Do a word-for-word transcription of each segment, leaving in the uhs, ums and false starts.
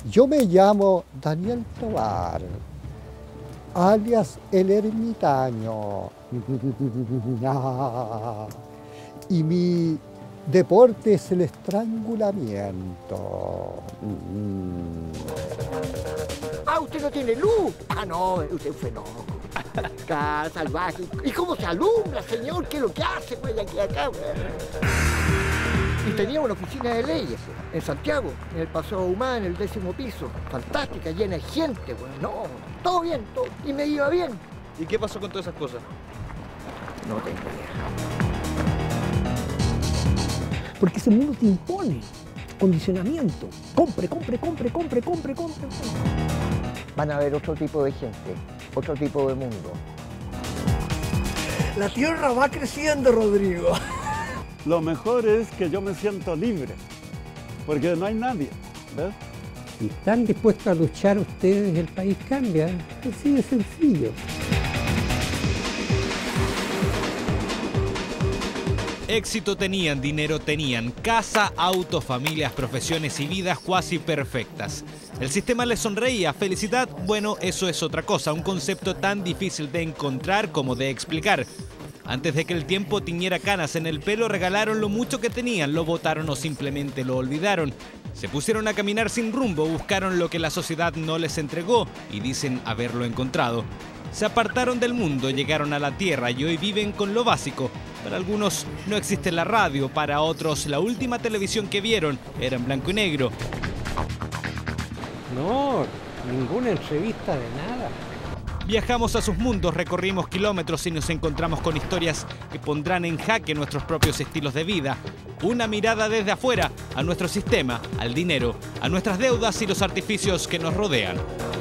Yo me llamo Daniel Tovar, alias El Ermitaño. Y mi deporte es el estrangulamiento. Ah, usted no tiene luz. Ah, no, usted es un fenómeno. Acá, salvaje. ¿Y cómo se alumbra, señor? ¿Qué es lo que hace, pues, aquí, acá? Y tenía una oficina de leyes en Santiago, en el Paseo Humá, en el décimo piso. Fantástica, llena de gente, pues. No, todo bien, todo. Y me iba bien. ¿Y qué pasó con todas esas cosas? No tengo idea. Porque ese mundo te impone condicionamiento. Compre, compre, compre, compre, compre, compre. Van a haber otro tipo de gente, otro tipo de mundo. La tierra va creciendo, Rodrigo. Lo mejor es que yo me siento libre, porque no hay nadie, ¿ves? Si están dispuestos a luchar ustedes, el país cambia. Así de sencillo. Éxito tenían, dinero tenían, casa, autos, familias, profesiones y vidas cuasi perfectas. El sistema les sonreía, felicidad, bueno, eso es otra cosa, un concepto tan difícil de encontrar como de explicar. Antes de que el tiempo tiñera canas en el pelo, regalaron lo mucho que tenían, lo botaron o simplemente lo olvidaron. Se pusieron a caminar sin rumbo, buscaron lo que la sociedad no les entregó y dicen haberlo encontrado. Se apartaron del mundo, llegaron a la tierra y hoy viven con lo básico. Para algunos no existe la radio, para otros la última televisión que vieron era en blanco y negro. No, ninguna entrevista de nada. Viajamos a sus mundos, recorrimos kilómetros y nos encontramos con historias que pondrán en jaque nuestros propios estilos de vida. Una mirada desde afuera a nuestro sistema, al dinero, a nuestras deudas y los artificios que nos rodean.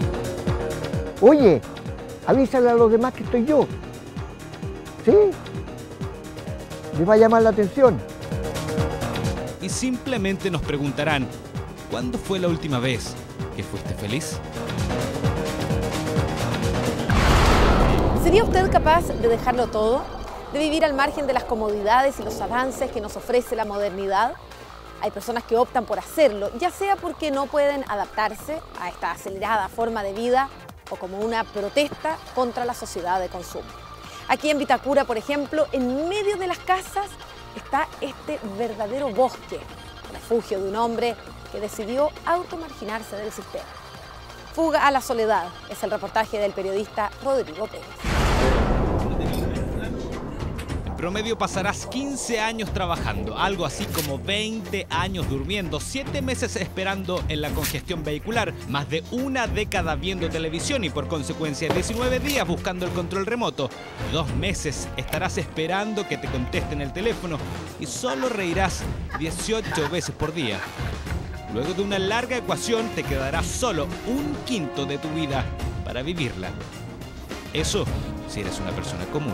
Oye, avísale a los demás que estoy yo. ¿Sí? Les va a llamar la atención. Y simplemente nos preguntarán, ¿cuándo fue la última vez que fuiste feliz? ¿Sería usted capaz de dejarlo todo? ¿De vivir al margen de las comodidades y los avances que nos ofrece la modernidad? Hay personas que optan por hacerlo, ya sea porque no pueden adaptarse a esta acelerada forma de vida o como una protesta contra la sociedad de consumo. Aquí en Vitacura, por ejemplo, en medio de las casas está este verdadero bosque, refugio de un hombre que decidió automarginarse del sistema. Fuga a la soledad es el reportaje del periodista Rodrigo Pérez. En promedio pasarás quince años trabajando, algo así como veinte años durmiendo, siete meses esperando en la congestión vehicular, más de una década viendo televisión y por consecuencia diecinueve días buscando el control remoto. Dos meses estarás esperando que te contesten el teléfono y solo reirás dieciocho veces por día. Luego de una larga ecuación te quedará solo un quinto de tu vida para vivirla. Eso si eres una persona común.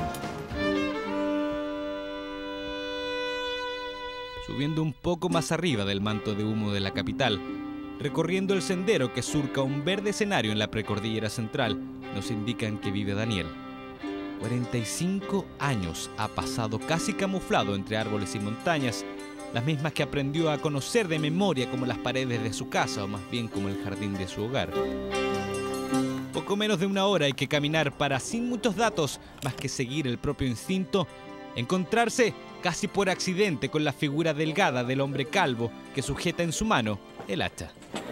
Subiendo un poco más arriba del manto de humo de la capital, recorriendo el sendero que surca un verde escenario en la precordillera central, nos indican que vive Daniel. cuarenta y cinco años ha pasado casi camuflado entre árboles y montañas, las mismas que aprendió a conocer de memoria como las paredes de su casa o más bien como el jardín de su hogar. Poco menos de una hora hay que caminar para, sin muchos datos, más que seguir el propio instinto, encontrarse casi por accidente con la figura delgada del hombre calvo que sujeta en su mano el hacha.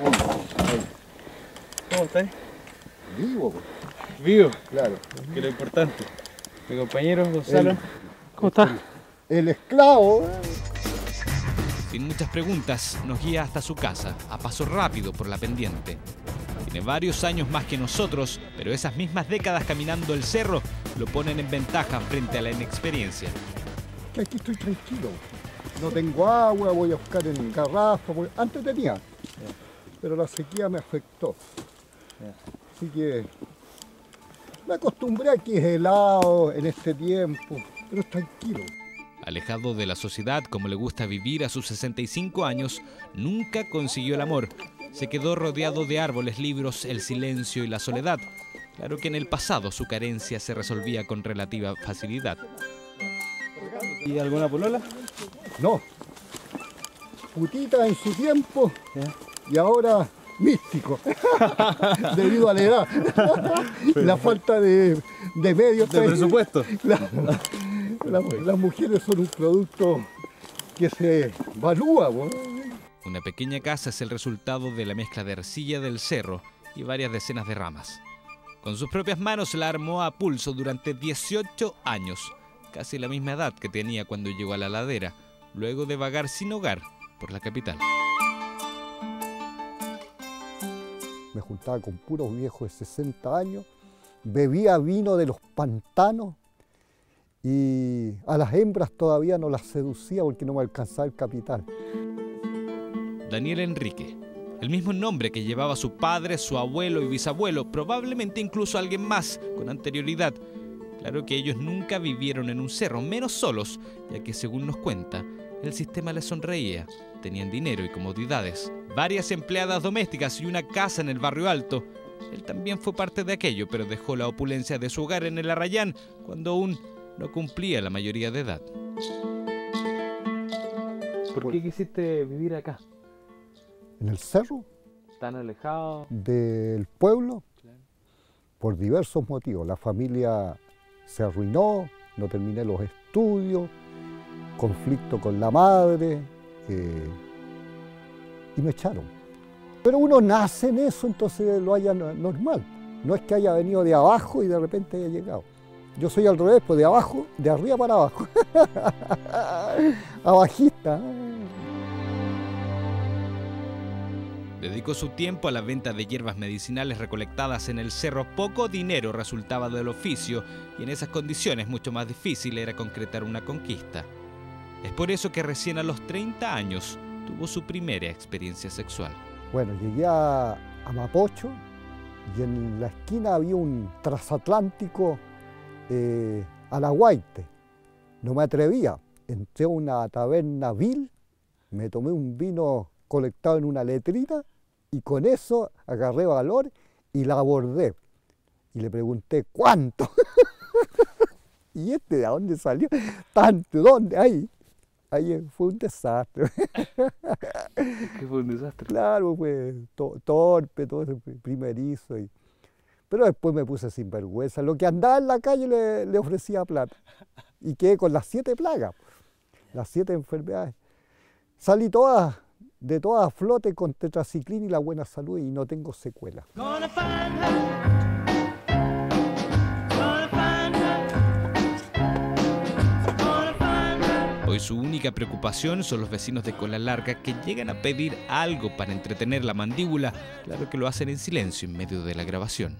¿Cómo estás? Vivo. Vivo, Claro. que es lo importante. Mi compañero Gonzalo. El- ¿Cómo estás? El esclavo. Sin muchas preguntas, nos guía hasta su casa, a paso rápido por la pendiente. Tiene varios años más que nosotros, pero esas mismas décadas caminando el cerro lo ponen en ventaja frente a la inexperiencia. Que aquí estoy tranquilo. No tengo agua, voy a buscar en garrafa. voy- Antes tenía, pero la sequía me afectó. Así que me acostumbré a que es helado en este tiempo, pero es tranquilo. Alejado de la sociedad como le gusta vivir a sus sesenta y cinco años, nunca consiguió el amor. Se quedó rodeado de árboles, libros, el silencio y la soledad. Claro que en el pasado su carencia se resolvía con relativa facilidad. ¿Y alguna polola? No. Putita en su tiempo ¿Ya? y ahora místico, debido a la edad, la falta de, de medios. De presupuesto. La, la, las mujeres son un producto que se valúa. ¿no? Una pequeña casa es el resultado de la mezcla de arcilla del cerro y varias decenas de ramas. Con sus propias manos la armó a pulso durante dieciocho años, casi la misma edad que tenía cuando llegó a la ladera, luego de vagar sin hogar por la capital. Me juntaba con puros viejos de sesenta años, bebía vino de los pantanos y a las hembras todavía no las seducía porque no me alcanzaba el capital. Daniel Enrique, el mismo nombre que llevaba su padre, su abuelo y bisabuelo, probablemente incluso alguien más con anterioridad. Claro que ellos nunca vivieron en un cerro, menos solos, ya que según nos cuenta, el sistema les sonreía. Tenían dinero y comodidades, varias empleadas domésticas y una casa en el barrio alto. Él también fue parte de aquello, pero dejó la opulencia de su hogar en el Arrayán cuando aún no cumplía la mayoría de edad. ¿Por qué quisiste vivir acá? En el cerro, ¿Tan alejado? del pueblo, Claro. por diversos motivos. La familia se arruinó, no terminé los estudios, conflicto con la madre, eh, y me echaron. Pero uno nace en eso, entonces lo haya normal. No es que haya venido de abajo y de repente haya llegado. Yo soy al revés, pues de abajo, de arriba para abajo. Abajista. Dedicó su tiempo a la venta de hierbas medicinales recolectadas en el cerro. Poco dinero resultaba del oficio y en esas condiciones mucho más difícil era concretar una conquista. Es por eso que recién a los treinta años tuvo su primera experiencia sexual. Bueno, llegué a, a Mapocho y en la esquina había un transatlántico eh, a la Guaite. No me atrevía. Entré a una taberna vil, me tomé un vino colectado en una letrina y con eso agarré valor y la abordé. Y le pregunté, ¿cuánto? ¿Y este de dónde salió? ¿Tanto? ¿Dónde? Ahí. Ahí fue un desastre. ¿Qué fue un desastre? Claro, pues to torpe, todo eso primerizo. Y... Pero después me puse sin vergüenza. Lo que andaba en la calle le, le ofrecía plata. Y quedé con las siete plagas, las siete enfermedades. Salí todas, de todas a flote con tetraciclina y la buena salud y no tengo secuelas. Hoy su única preocupación son los vecinos de cola larga que llegan a pedir algo para entretener la mandíbula. Claro que lo hacen en silencio en medio de la grabación.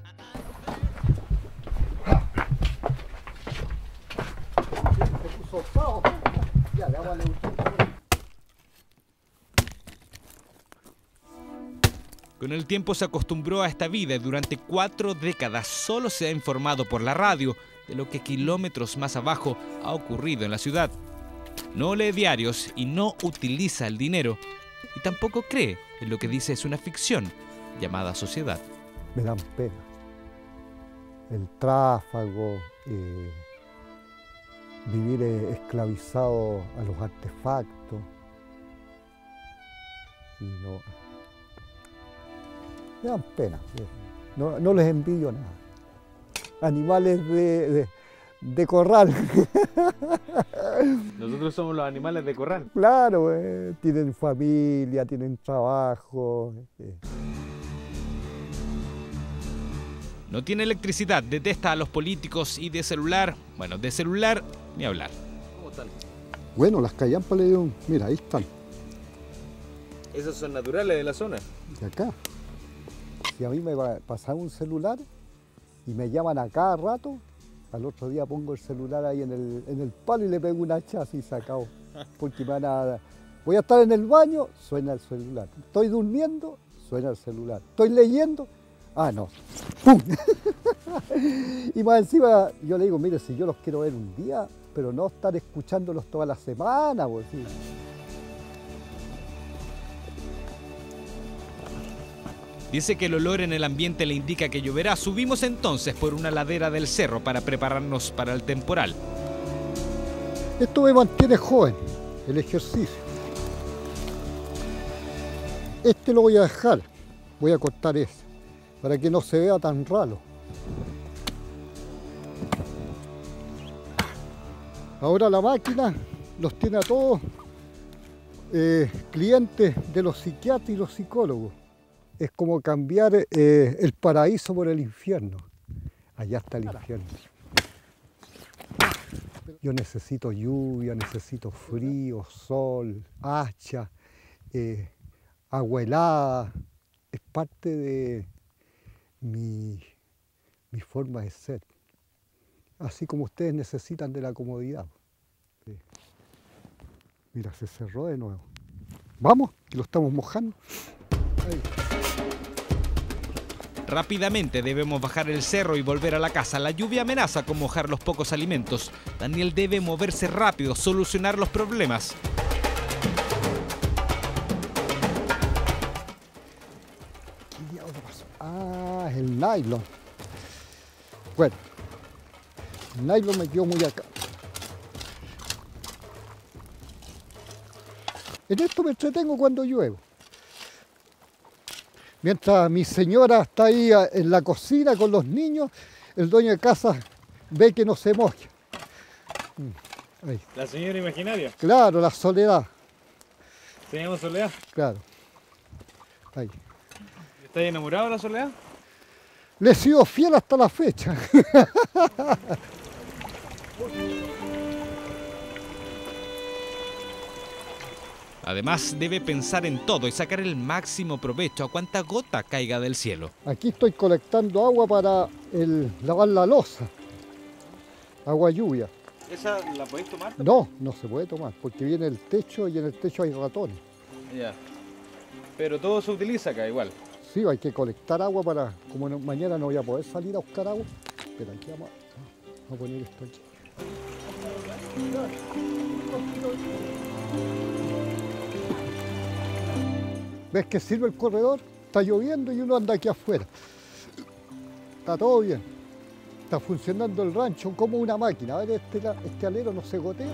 Con el tiempo se acostumbró a esta vida y durante cuatro décadas solo se ha informado por la radio de lo que kilómetros más abajo ha ocurrido en la ciudad. No lee diarios y no utiliza el dinero y tampoco cree en lo que dice es una ficción llamada sociedad. Me dan pena. El tráfago, eh, vivir eh, esclavizado a los artefactos. Y no, me dan pena. No, no les envidio nada. Animales de, de, de corral. Nosotros somos los animales de corral. Claro, eh, tienen familia, tienen trabajo. Eh. No tiene electricidad, detesta a los políticos y de celular, bueno, de celular ni hablar. ¿Cómo están? Bueno, las callampas le dieron, mira, ahí están, ¿Esos son naturales de la zona? de acá. Si a mí me va a pasar un celular y me llaman a cada rato, al otro día pongo el celular ahí en el, en el palo y le pego un hachazo y se acabó. Porque me van a... Voy a estar en el baño, suena el celular. Estoy durmiendo, suena el celular. Estoy leyendo, ah, no. ¡Pum! Y más encima yo le digo, mire, si yo los quiero ver un día, pero no estar escuchándolos toda la semana, pues sí. Dice que el olor en el ambiente le indica que lloverá. Subimos entonces por una ladera del cerro para prepararnos para el temporal. Esto me mantiene joven, el ejercicio. Este lo voy a dejar Voy a cortar ese, para que no se vea tan raro. Ahora la máquina los tiene a todos eh, clientes de los psiquiatras y los psicólogos. Es como cambiar eh, el paraíso por el infierno. Allá está el infierno. Yo necesito lluvia, necesito frío, sol, hacha, eh, agua helada. Es parte de mi, mi forma de ser. Así como ustedes necesitan de la comodidad. Sí. Mira, se cerró de nuevo. Vamos, que lo estamos mojando. Ahí. Rápidamente debemos bajar el cerro y volver a la casa. La lluvia amenaza con mojar los pocos alimentos. Daniel debe moverse rápido, solucionar los problemas. ¿Qué diablos pasó? Ah, es el nylon. Bueno, el nylon me quedó muy acá. En esto me entretengo cuando lluevo. Mientras mi señora está ahí en la cocina con los niños, el dueño de casa ve que no se moja. Ahí. La señora imaginaria. Claro, la soledad. ¿Se llama Soledad? Claro. Ahí. ¿Estás enamorado de la Soledad? Le he sido fiel hasta la fecha. Además, debe pensar en todo y sacar el máximo provecho a cuanta gota caiga del cielo. Aquí estoy colectando agua para el, lavar la loza. Agua lluvia. ¿Esa la podéis tomar? No, no se puede tomar porque viene el techo y en el techo hay ratones. Ya. Pero todo se utiliza acá igual. Sí, hay que colectar agua para, como no, mañana no voy a poder salir a buscar agua. Pero aquí vamos, vamos a poner esto aquí. ¿Ves que sirve el corredor? Está lloviendo y uno anda aquí afuera. Está todo bien. Está funcionando el rancho como una máquina. A ver, este, este alero no se gotea.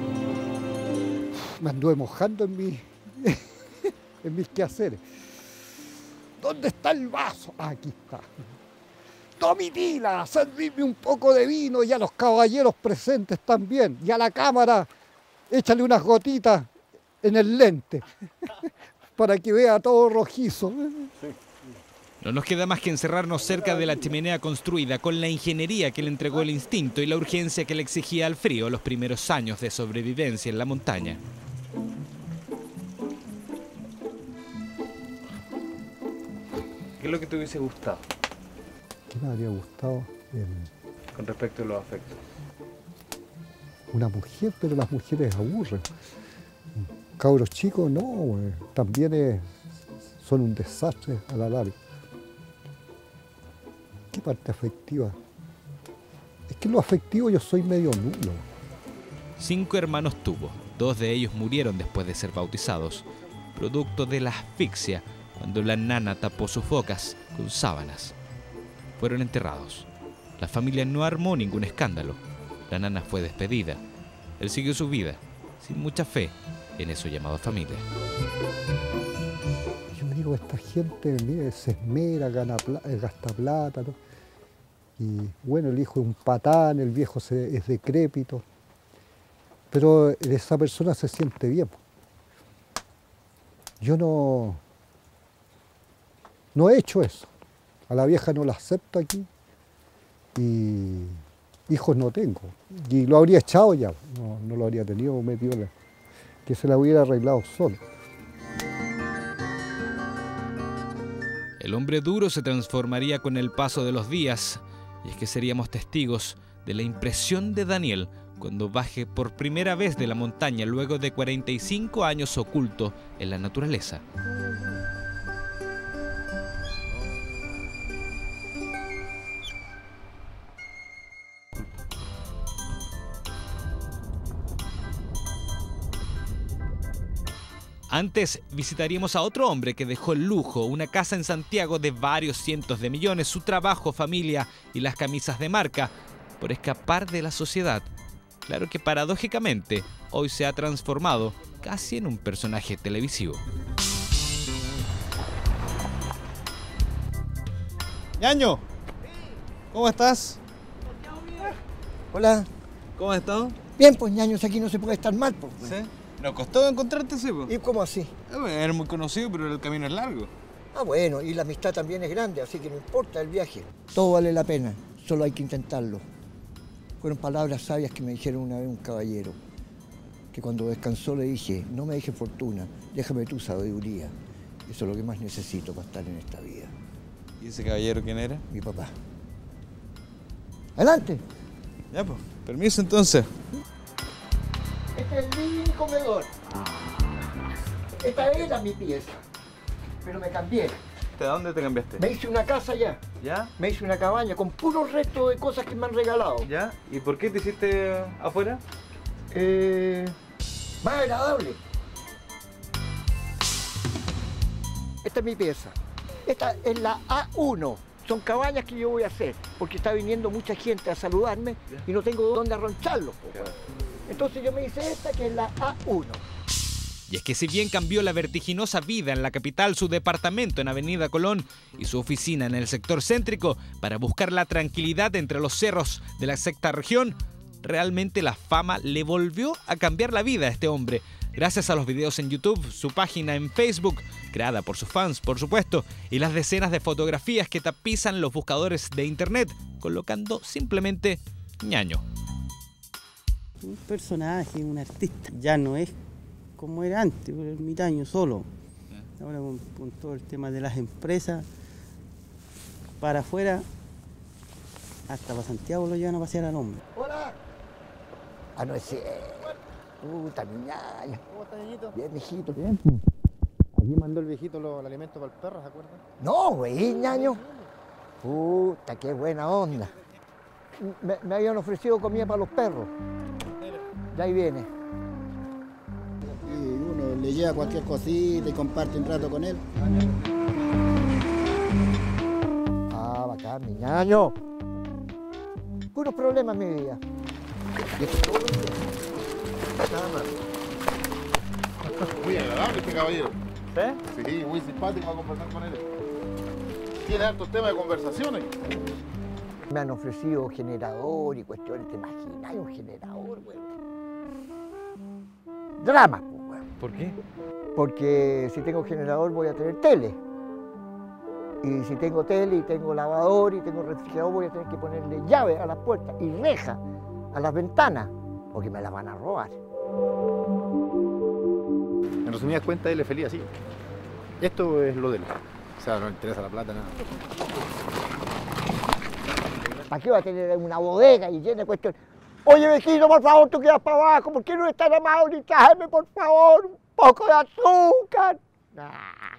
Me anduve mojando en, mi, en mis quehaceres. ¿Dónde está el vaso? Ah, aquí está. Domitila, servirme un poco de vino y a los caballeros presentes también. Y a la cámara, échale unas gotitas en el lente. Para que vea todo rojizo. No nos queda más que encerrarnos cerca de la chimenea construida con la ingeniería que le entregó el instinto y la urgencia que le exigía al frío los primeros años de sobrevivencia en la montaña. ¿Qué es lo que te hubiese gustado? ¿Qué me habría gustado? El... Con respecto a los afectos. Una mujer, pero las mujeres aburren. Cabros chicos, no, también es, son un desastre a la larga. ¿Qué parte afectiva? Es que en lo afectivo yo soy medio nulo. Cinco hermanos tuvo, dos de ellos murieron después de ser bautizados, producto de la asfixia cuando la nana tapó sus bocas con sábanas. Fueron enterrados. La familia no armó ningún escándalo. La nana fue despedida. Él siguió su vida, sin mucha fe en eso llamado familia. Yo digo, esta gente, mire, se esmera, gana pla- gasta plata, ¿no? Y bueno, el hijo es un patán, el viejo se, es decrépito, pero esa persona se siente bien. Yo no, no he hecho eso. A la vieja no la acepto aquí y hijos no tengo. Y lo habría echado ya, no, no lo habría tenido metido en la... que se la hubiera arreglado solo. El hombre duro se transformaría con el paso de los días, y es que seríamos testigos de la impresión de Daniel cuando baje por primera vez de la montaña luego de cuarenta y cinco años oculto en la naturaleza. Antes visitaríamos a otro hombre que dejó el lujo, una casa en Santiago de varios cientos de millones, su trabajo, familia y las camisas de marca, por escapar de la sociedad. Claro que paradójicamente, hoy se ha transformado casi en un personaje televisivo. Ñaño, ¿cómo estás? Hola. ¿Cómo has estado? Bien, pues ñaños, aquí no se puede estar mal, pues. ¿Sí? ¿Nos costó encontrarte, sí, pues? ¿Y cómo así? Eh, bueno, eres muy conocido, pero el camino es largo. Ah, bueno, y la amistad también es grande, así que no importa el viaje. Todo vale la pena, solo hay que intentarlo. Fueron palabras sabias que me dijeron una vez un caballero, que cuando descansó le dije, no me dejes fortuna, déjame tu sabiduría. Eso es lo que más necesito para estar en esta vida. ¿Y ese caballero quién era? Mi papá. ¡Adelante! Ya, pues, permiso entonces. Este es mi comedor. Esta era mi pieza, pero me cambié. ¿De dónde te cambiaste? Me hice una casa allá. ¿Ya? Me hice una cabaña con puros restos de cosas que me han regalado. ¿Ya? ¿Y por qué te hiciste afuera? Eh, más agradable. Esta es mi pieza. Esta es la A uno. Son cabañas que yo voy a hacer, porque está viniendo mucha gente a saludarme y no tengo dónde arroncharlos. Entonces yo me hice esta, que es la A uno. Y es que si bien cambió la vertiginosa vida en la capital, su departamento en Avenida Colón y su oficina en el sector céntrico para buscar la tranquilidad entre los cerros de la sexta región, realmente la fama le volvió a cambiar la vida a este hombre. Gracias a los videos en YouTube, su página en Facebook, creada por sus fans, por supuesto, y las decenas de fotografías que tapizan los buscadores de internet, colocando simplemente Ñaño. Un personaje, un artista, ya no es como era antes, el ermitaño solo. Ahora con, con todo el tema de las empresas, para afuera, hasta para Santiago lo llevan a pasear al hombre. ¡Hola! Ah, no es cierto. Puta, mi ñaño. ¿Cómo está, viejito? Bien, viejito, bien. Aquí mandó el viejito los, el alimento para el perro, ¿se acuerda? No, güey, ñaño. Puta, qué buena onda. Me, me habían ofrecido comida para los perros. Ya ahí viene. Y uno le lleva cualquier cosita y comparte un rato con él. Ah, bacán, mi ñaño. Puros problemas en mi vida. Y esto es todo. Nada más. Muy agradable este caballero. ¿Sí? Sí, muy simpático a conversar con él. Tiene hartos temas de conversaciones. Me han ofrecido generador y cuestiones. ¿Te imaginas? Un generador, güey. Drama, güey. ¿Por qué? Porque si tengo generador voy a tener tele. Y si tengo tele y tengo lavador y tengo refrigerador, voy a tener que ponerle llave a las puertas y reja a las ventanas, porque me las van a robar. En resumidas cuentas, él es feliz así. Esto es lo de él. O sea, no le interesa la plata, nada. ¿Para qué va a tener una bodega y llena de cuestiones? Oye, vecino, por favor, tú quedas para abajo. ¿Por qué no eres tan amable y tráeme, por favor, un poco de azúcar? Ah,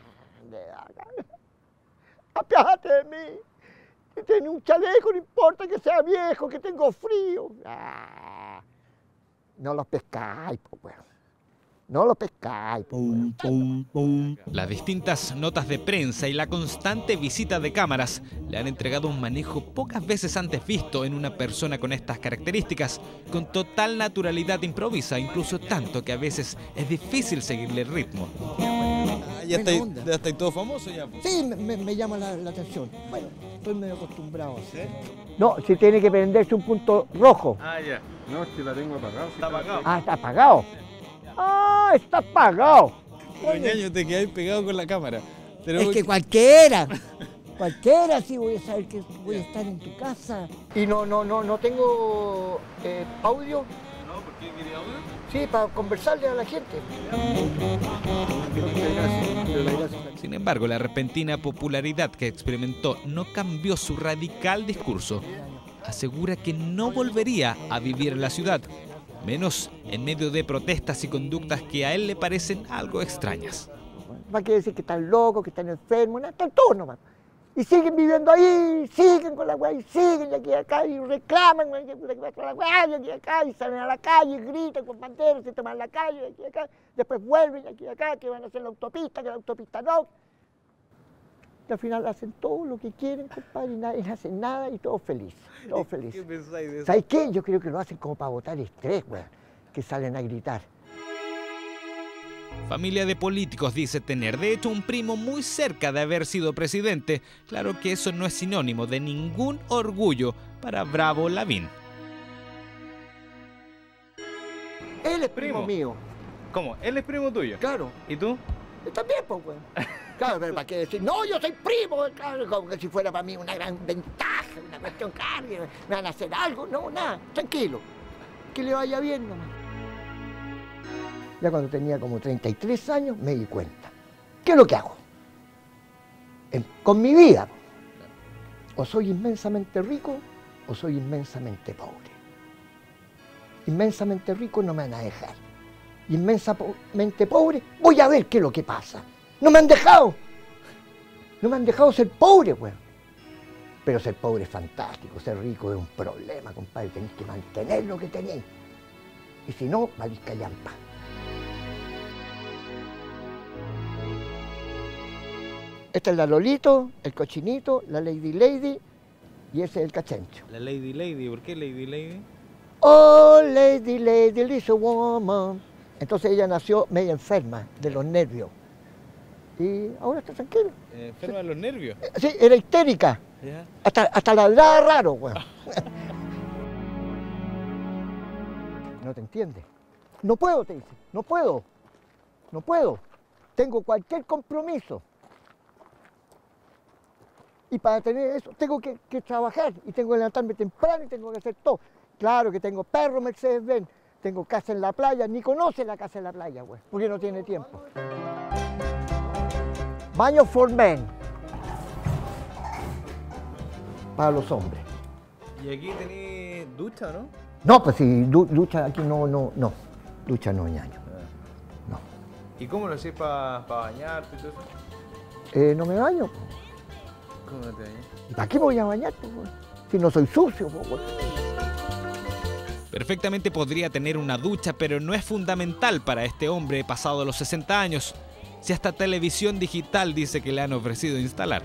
apiádate de mí. Que tiene un chaleco, no importa que sea viejo, que tengo frío. Ah, no los pescáis, pues, no los pescáis. Pum, pum, pum. Las distintas notas de prensa y la constante visita de cámaras le han entregado un manejo pocas veces antes visto en una persona con estas características. Con total naturalidad improvisa, incluso tanto que a veces es difícil seguirle el ritmo. Ah, ya estáis está todo famoso ya. Pues. Sí, me, me, me llama la, la atención. Bueno, estoy medio acostumbrado. ¿Sí? No, si tiene que prenderse un punto rojo. Ah, ya. No, es que la tengo apagada. Está apagado. Ah, está apagado. Ah, está apagado. Pero Ñaño, te quedáis pegado con la cámara. Pero... Es que cualquiera, cualquiera sí voy a saber que voy a estar en tu casa. Y no, no, no, no tengo eh, audio. No, ¿por qué quería audio? Sí, para conversarle a la gente. Sin embargo, la repentina popularidad que experimentó no cambió su radical discurso. Asegura que no volvería a vivir en la ciudad, menos en medio de protestas y conductas que a él le parecen algo extrañas. Va a decir que están locos, que están enfermos, no, están todos nomás. Y siguen viviendo ahí, siguen con la weá, y siguen y aquí y acá, y reclaman, y aquí y acá, y aquí y acá, y salen a la calle, y gritan con banderas, se toman la calle, y aquí y acá, después vuelven y aquí y acá, que van a hacer la autopista, que la autopista no. Y al final hacen todo lo que quieren, compadre, y nadie hace nada, y todos felices, todos felices. ¿Qué pensáis de eso? ¿Sabes qué? Yo creo que lo hacen como para botar estrés, weón, que salen a gritar. Familia de políticos dice tener, de hecho, un primo muy cerca de haber sido presidente. Claro que eso no es sinónimo de ningún orgullo para Bravo Lavín. Él es primo, primo mío. ¿Cómo? ¿Él es primo tuyo? Claro. ¿Y tú? Yo también, pues, güey. Claro, pero ¿para qué decir? No, yo soy primo, claro, como que si fuera para mí una gran ventaja, una cuestión, claro, me van a hacer algo. No, nada, tranquilo. Que le vaya bien nomás. Ya cuando tenía como treinta y tres años me di cuenta. ¿Qué es lo que hago? En, con mi vida. O soy inmensamente rico o soy inmensamente pobre. Inmensamente rico no me van a dejar. Inmensamente pobre, voy a ver qué es lo que pasa. No me han dejado. No me han dejado ser pobre, güey. Pero ser pobre es fantástico, ser rico es un problema, compadre. Tenéis que mantener lo que tenéis. Y si no, valís callampa. Esta es la Lolito, el Cochinito, la Lady Lady y ese es el Cachencho. La Lady Lady, ¿por qué Lady Lady? Oh, Lady Lady, little woman. Entonces ella nació media enferma de los nervios. Y ahora está tranquila. Eh, ¿Enferma de los nervios? Sí, era histérica. ¿Ya? Hasta, hasta ladraba raro, güey. No te entiendes. No puedo, te dice. No puedo. No puedo. Tengo cualquier compromiso. Y para tener eso tengo que, que trabajar. Y tengo que levantarme temprano y tengo que hacer todo. Claro que tengo perro Mercedes-Benz. Tengo casa en la playa, ni conoce la casa en la playa, güey, porque no tiene tiempo. Baño for men. Para los hombres. ¿Y aquí tenés ducha, no? No, pues si du ducha aquí no, no, no. Ducha no, ñaño. No. ¿Y cómo lo hacés para pa bañarte y todo eso? Eh, no me baño. ¿Cómo no te bañas? ¿Y para qué me voy a bañar, pues, güey? Si no soy sucio, pues, güey. Perfectamente podría tener una ducha, pero no es fundamental para este hombre pasado los sesenta años, si hasta televisión digital dice que le han ofrecido instalar.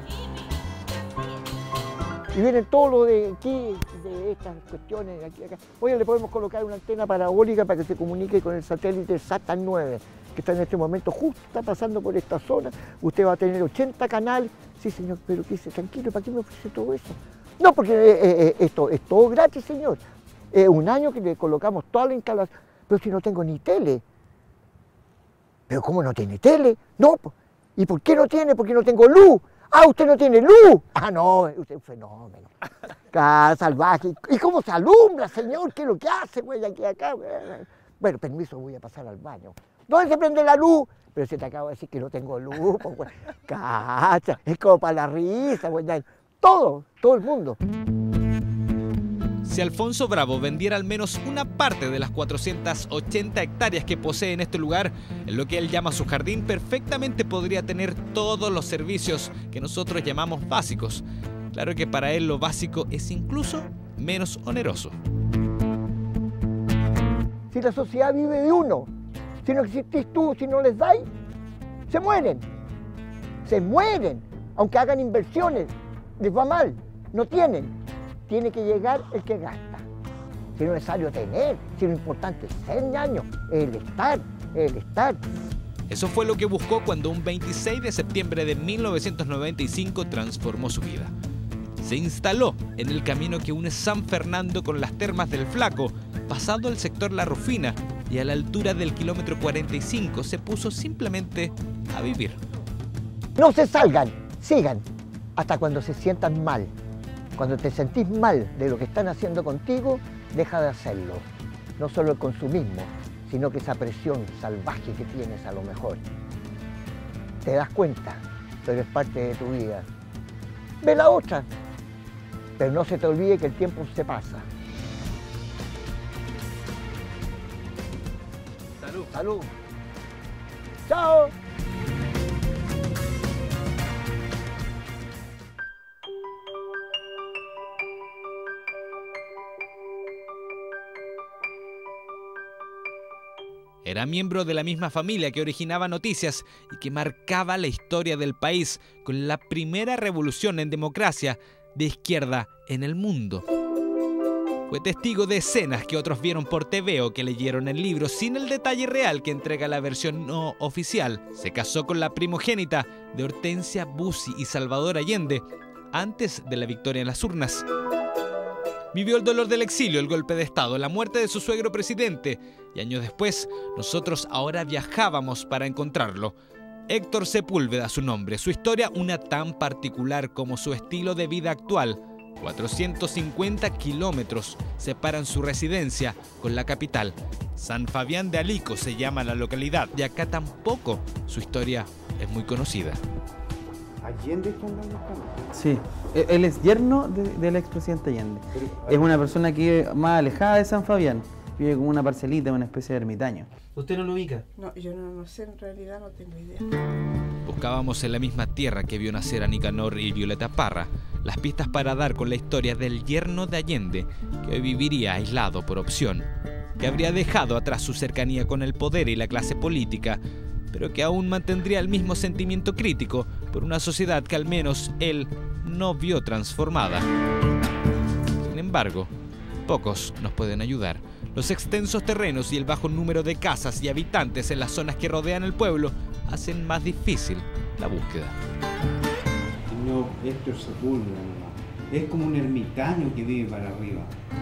Y vienen todo lo de aquí, de estas cuestiones, de aquí, acá. Oye, le podemos colocar una antena parabólica para que se comunique con el satélite Saturn nueve, que está en este momento justo está pasando por esta zona. Usted va a tener ochenta canales. Sí, señor, pero qué dice, tranquilo, ¿para qué me ofrece todo eso? No, porque eh, eh, esto es todo gratis, señor. Eh, un año que le colocamos toda la instalación, pero si no tengo ni tele. ¿Pero cómo no tiene tele? No, ¿y por qué no tiene? Porque no tengo luz. Ah, usted no tiene luz. Ah, no, usted es un fenómeno. Ah, salvaje. ¿Y cómo se alumbra, señor? ¿Qué es lo que hace, güey, aquí acá? Bueno, permiso, voy a pasar al baño. ¿Dónde se prende la luz? Pero se te acabo de decir que no tengo luz, pues, güey. Cacha, es como para la risa, güey. Todo, todo el mundo. Si Alfonso Bravo vendiera al menos una parte de las cuatrocientas ochenta hectáreas que posee en este lugar, en lo que él llama su jardín, perfectamente podría tener todos los servicios que nosotros llamamos básicos. Claro que para él lo básico es incluso menos oneroso. Si la sociedad vive de uno, si no existís tú, si no les dais, se mueren. Se mueren, aunque hagan inversiones, les va mal, no tienen. Tiene que llegar el que gasta. Si no es necesario tener, si lo importante es ser ñaño, el estar, el estar. Eso fue lo que buscó cuando un veintiséis de septiembre de mil novecientos noventa y cinco transformó su vida. Se instaló en el camino que une San Fernando con las Termas del Flaco, pasado el sector La Rufina, y a la altura del kilómetro cuarenta y cinco se puso simplemente a vivir. No se salgan, sigan, hasta cuando se sientan mal. Cuando te sentís mal de lo que están haciendo contigo, deja de hacerlo. No solo el consumismo, sino que esa presión salvaje que tienes a lo mejor. Te das cuenta, pero es parte de tu vida. Ve la otra, pero no se te olvide que el tiempo se pasa. Salud. Salud. Chao. Era miembro de la misma familia que originaba noticias y que marcaba la historia del país con la primera revolución en democracia de izquierda en el mundo. Fue testigo de escenas que otros vieron por T V o que leyeron en libros sin el detalle real que entrega la versión no oficial. Se casó con la primogénita de Hortensia Bussi y Salvador Allende antes de la victoria en las urnas. Vivió el dolor del exilio, el golpe de Estado, la muerte de su suegro presidente y años después nosotros ahora viajábamos para encontrarlo. Héctor Sepúlveda, su nombre, su historia una tan particular como su estilo de vida actual. cuatrocientos cincuenta kilómetros separan su residencia con la capital. San Fabián de Alico se llama la localidad y acá tampoco su historia es muy conocida. ¿Allende está andando acá? Sí, él es yerno de, del expresidente Allende. Pero, es una persona que es más alejada de San Fabián, vive como una parcelita, una especie de ermitaño. ¿Usted no lo ubica? No, yo no, no sé, en realidad no tengo idea. Buscábamos en la misma tierra que vio nacer a Nicanor y Violeta Parra las pistas para dar con la historia del yerno de Allende, que hoy viviría aislado por opción, que habría dejado atrás su cercanía con el poder y la clase política, pero que aún mantendría el mismo sentimiento crítico por una sociedad que al menos él no vio transformada. Sin embargo, pocos nos pueden ayudar. Los extensos terrenos y el bajo número de casas y habitantes en las zonas que rodean el pueblo hacen más difícil la búsqueda. No, Héctor Sepúlveda, es como un ermitaño que vive para arriba.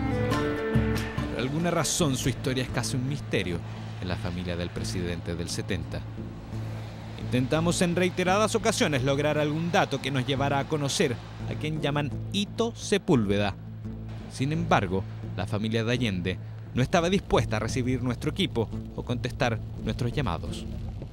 Por alguna razón su historia es casi un misterio en la familia del presidente del setenta. Intentamos en reiteradas ocasiones lograr algún dato que nos llevara a conocer a quien llaman Hito Sepúlveda. Sin embargo, la familia de Allende no estaba dispuesta a recibir nuestro equipo o contestar nuestros llamados.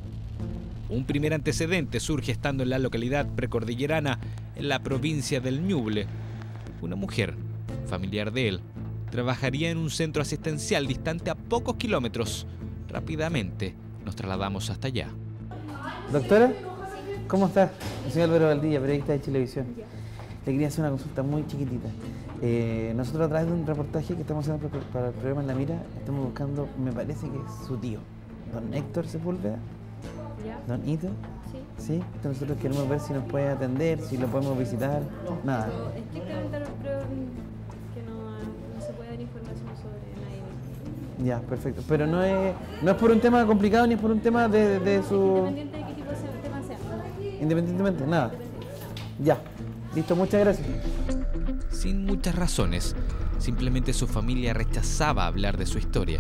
Un primer antecedente surge estando en la localidad precordillerana, en la provincia del Ñuble. Una mujer, familiar de él, trabajaría en un centro asistencial distante a pocos kilómetros. Rápidamente nos trasladamos hasta allá. Doctora, ¿cómo está? Soy Álvaro Valdivia, periodista de Chilevisión. Le quería hacer una consulta muy chiquitita. Eh, nosotros a través de un reportaje que estamos haciendo para el programa En la Mira, estamos buscando, me parece que es su tío, don Héctor Sepúlveda. ¿Ya? ¿Don Hito? Sí. Sí, entonces nosotros queremos ver si nos puede atender, si lo podemos visitar. Nada. Pero estrictamente que no, no se puede dar información sobre nadie. Ya, perfecto. Pero no es, no es por un tema complicado ni es por un tema de, de su... Independiente de qué tipo de tema sea. Independientemente, nada. Ya. Listo, muchas gracias. Sin muchas razones, simplemente su familia rechazaba hablar de su historia.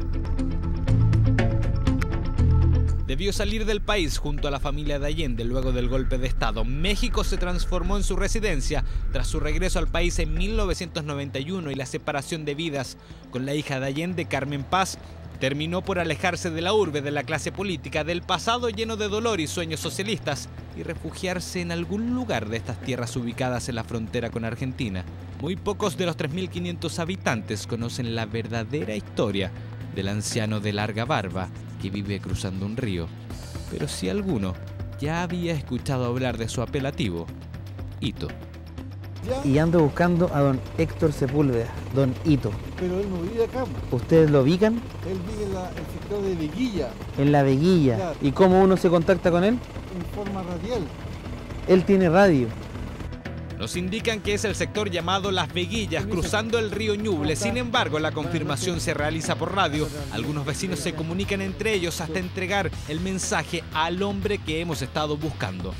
Debió salir del país junto a la familia de Allende luego del golpe de Estado. México se transformó en su residencia tras su regreso al país en mil novecientos noventa y uno y la separación de vidas con la hija de Allende, Carmen Paz, terminó por alejarse de la urbe, de la clase política, del pasado lleno de dolor y sueños socialistas y refugiarse en algún lugar de estas tierras ubicadas en la frontera con Argentina. Muy pocos de los tres mil quinientos habitantes conocen la verdadera historia del anciano de larga barba que vive cruzando un río, pero sí alguno ya había escuchado hablar de su apelativo, Hito. Y ando buscando a don Héctor Sepúlveda, don Hito. Pero él no vive acá. ¿Ustedes lo ubican? Él vive en la, el sector de Veguilla. En la Veguilla. Claro. ¿Y cómo uno se contacta con él? En forma radial. Él tiene radio. Nos indican que es el sector llamado Las Veguillas, cruzando el río Ñuble. Sin embargo, la confirmación se realiza por radio. Algunos vecinos se comunican entre ellos hasta entregar el mensaje al hombre que hemos estado buscando.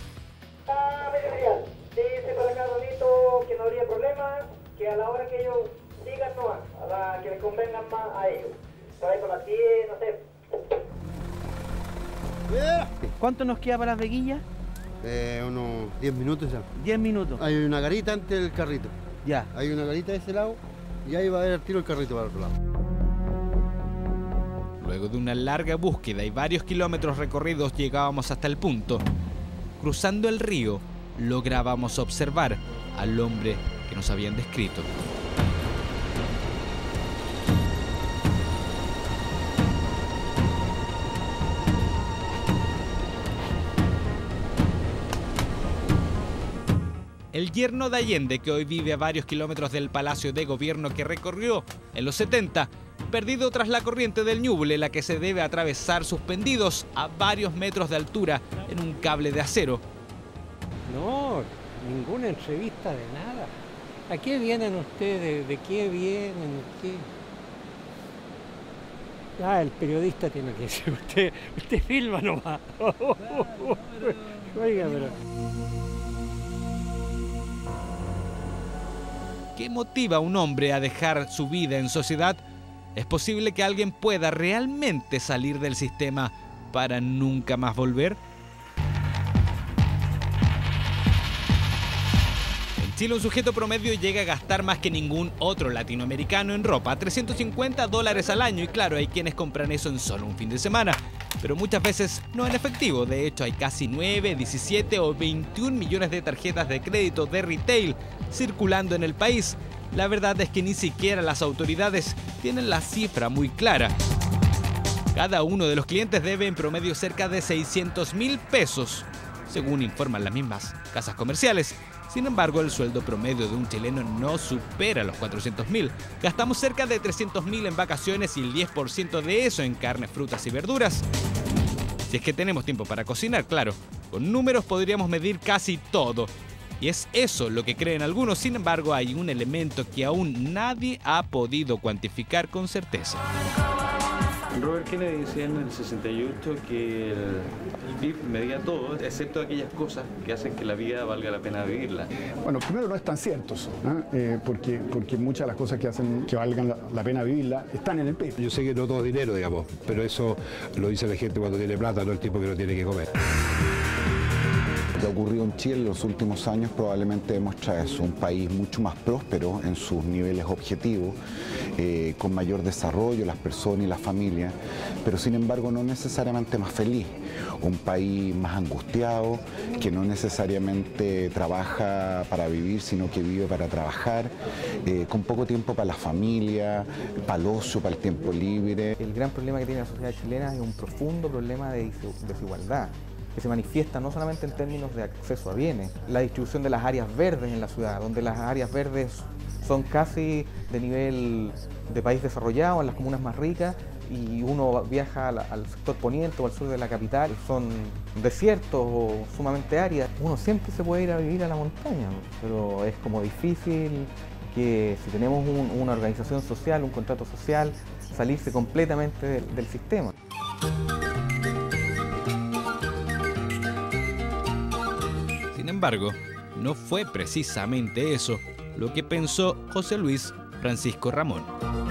Dice para acá, Donito, que no habría problemas, que a la hora que ellos digan no, a la que les convengan más a ellos. Por ahí por las diez, no sé. ¿Cuánto nos queda para Las Veguillas? Eh, unos diez minutos ya. diez minutos. Hay una garita antes del carrito. Ya. Hay una garita de ese lado y ahí va a haber el tiro el carrito para el otro lado. Luego de una larga búsqueda y varios kilómetros recorridos llegábamos hasta el punto. Cruzando el río, lográbamos observar al hombre que nos habían descrito. El yerno de Allende, que hoy vive a varios kilómetros del Palacio de Gobierno que recorrió en los setenta, perdido tras la corriente del Ñuble, la que se debe atravesar suspendidos a varios metros de altura en un cable de acero. No, ninguna entrevista de nada. ¿A qué vienen ustedes? ¿De qué vienen? ¿Qué? Ah, el periodista tiene que decir, usted, usted filma nomás. Oiga, pero... ¿Qué motiva a un hombre a dejar su vida en sociedad? ¿Es posible que alguien pueda realmente salir del sistema para nunca más volver? En Chile, un sujeto promedio llega a gastar más que ningún otro latinoamericano en ropa, trescientos cincuenta dólares al año, y claro, hay quienes compran eso en solo un fin de semana, pero muchas veces no en efectivo. De hecho, hay casi nueve, diecisiete o veintiún millones de tarjetas de crédito de retail circulando en el país. La verdad es que ni siquiera las autoridades tienen la cifra muy clara. Cada uno de los clientes debe en promedio cerca de seiscientos mil pesos, según informan las mismas casas comerciales. Sin embargo, el sueldo promedio de un chileno no supera los cuatrocientos mil. Gastamos cerca de trescientos mil en vacaciones y el diez por ciento de eso en carne, frutas y verduras. Si es que tenemos tiempo para cocinar, claro. Con números podríamos medir casi todo. Y es eso lo que creen algunos. Sin embargo, hay un elemento que aún nadie ha podido cuantificar con certeza. Robert Kennedy decía en el sesenta y ocho que el, el P I B medía todo, excepto aquellas cosas que hacen que la vida valga la pena vivirla. Bueno, primero no es tan cierto eso, ¿no? eh, porque, porque muchas de las cosas que hacen que valgan la, la pena vivirla están en el P I B. Yo sé que no todo es dinero, digamos, pero eso lo dice la gente cuando tiene plata, no el tipo que no tiene que comer. Lo que ha ocurrido en Chile en los últimos años probablemente demuestra eso, un país mucho más próspero en sus niveles objetivos, eh, con mayor desarrollo, las personas y las familias, pero sin embargo no necesariamente más feliz, un país más angustiado, que no necesariamente trabaja para vivir, sino que vive para trabajar, eh, con poco tiempo para la familia, para el ocio, para el tiempo libre. El gran problema que tiene la sociedad chilena es un profundo problema de desigualdad, que se manifiesta no solamente en términos de acceso a bienes, la distribución de las áreas verdes en la ciudad, donde las áreas verdes son casi de nivel de país desarrollado, en las comunas más ricas, y uno viaja al, al sector poniente o al sur de la capital, son desiertos o sumamente áridas. Uno siempre se puede ir a vivir a la montaña, pero es como difícil que si tenemos un, una organización social, un contrato social, salirse completamente del, del sistema. Sin embargo, no fue precisamente eso lo que pensó José Luis Francisco Ramón.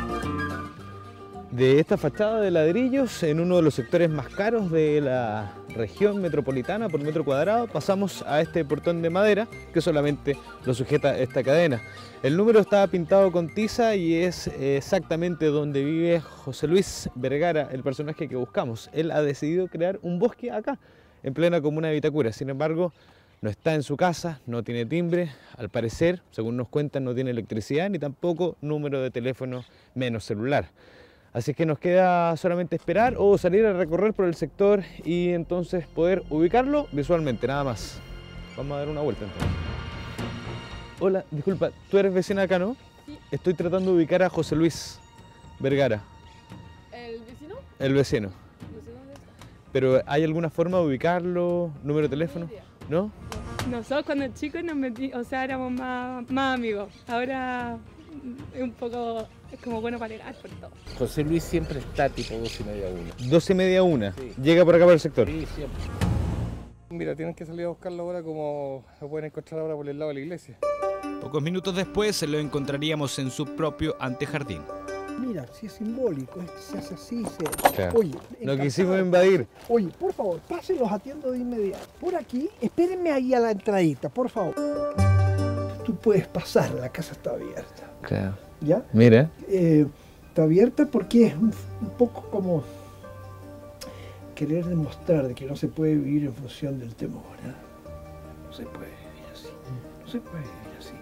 De esta fachada de ladrillos, en uno de los sectores más caros de la región metropolitana por metro cuadrado, pasamos a este portón de madera que solamente lo sujeta esta cadena. El número estaba pintado con tiza y es exactamente donde vive José Luis Vergara, el personaje que buscamos. Él ha decidido crear un bosque acá, en plena comuna de Vitacura. Sin embargo, no está en su casa, no tiene timbre, al parecer, según nos cuentan, no tiene electricidad ni tampoco número de teléfono menos celular. Así que nos queda solamente esperar o salir a recorrer por el sector y entonces poder ubicarlo visualmente, nada más. Vamos a dar una vuelta entonces. Hola, disculpa, ¿tú eres vecina acá, no? Sí. Estoy tratando de ubicar a José Luis Vergara. ¿El vecino? El vecino. ¿Dónde está? Pero ¿hay alguna forma de ubicarlo? ¿Número de teléfono? ¿No? Nosotros cuando chicos nos metí, o sea, éramos más, más amigos. Ahora es un poco, es como bueno para alegar por todo. José Luis siempre está tipo doce y media a una. doce y media a una. Sí. ¿Llega por acá por el sector? Sí, siempre. Mira, tienen que salir a buscarlo ahora como lo pueden encontrar ahora por el lado de la iglesia. Pocos minutos después lo encontraríamos en su propio antejardín. Mira, si es simbólico, es que se hace así, se... Claro. Oye, no quisimos invadir. Oye, por favor, pasen, los atiendo de inmediato. Por aquí, espérenme ahí a la entradita, por favor. Tú puedes pasar, la casa está abierta. Claro. ¿Ya? Mira. Eh, está abierta porque es un, un poco como querer demostrar de que no se puede vivir en función del temor. ¿eh? No se puede vivir así. No se puede vivir así.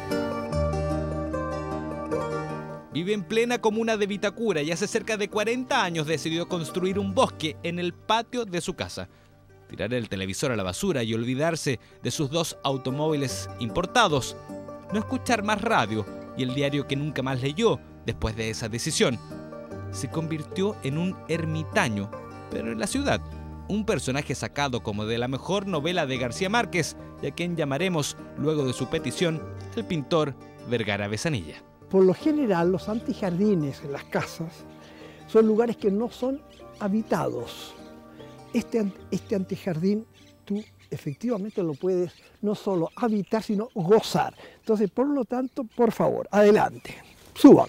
Vive en plena comuna de Vitacura y hace cerca de cuarenta años decidió construir un bosque en el patio de su casa. Tirar el televisor a la basura y olvidarse de sus dos automóviles importados. No escuchar más radio y el diario que nunca más leyó después de esa decisión. Se convirtió en un ermitaño, pero en la ciudad. Un personaje sacado como de la mejor novela de García Márquez y a quien llamaremos, luego de su petición, el pintor Vergara Besanilla. Por lo general, los antijardines en las casas son lugares que no son habitados. Este, este antijardín tú efectivamente lo puedes no solo habitar, sino gozar. Entonces, por lo tanto, por favor, adelante, suban.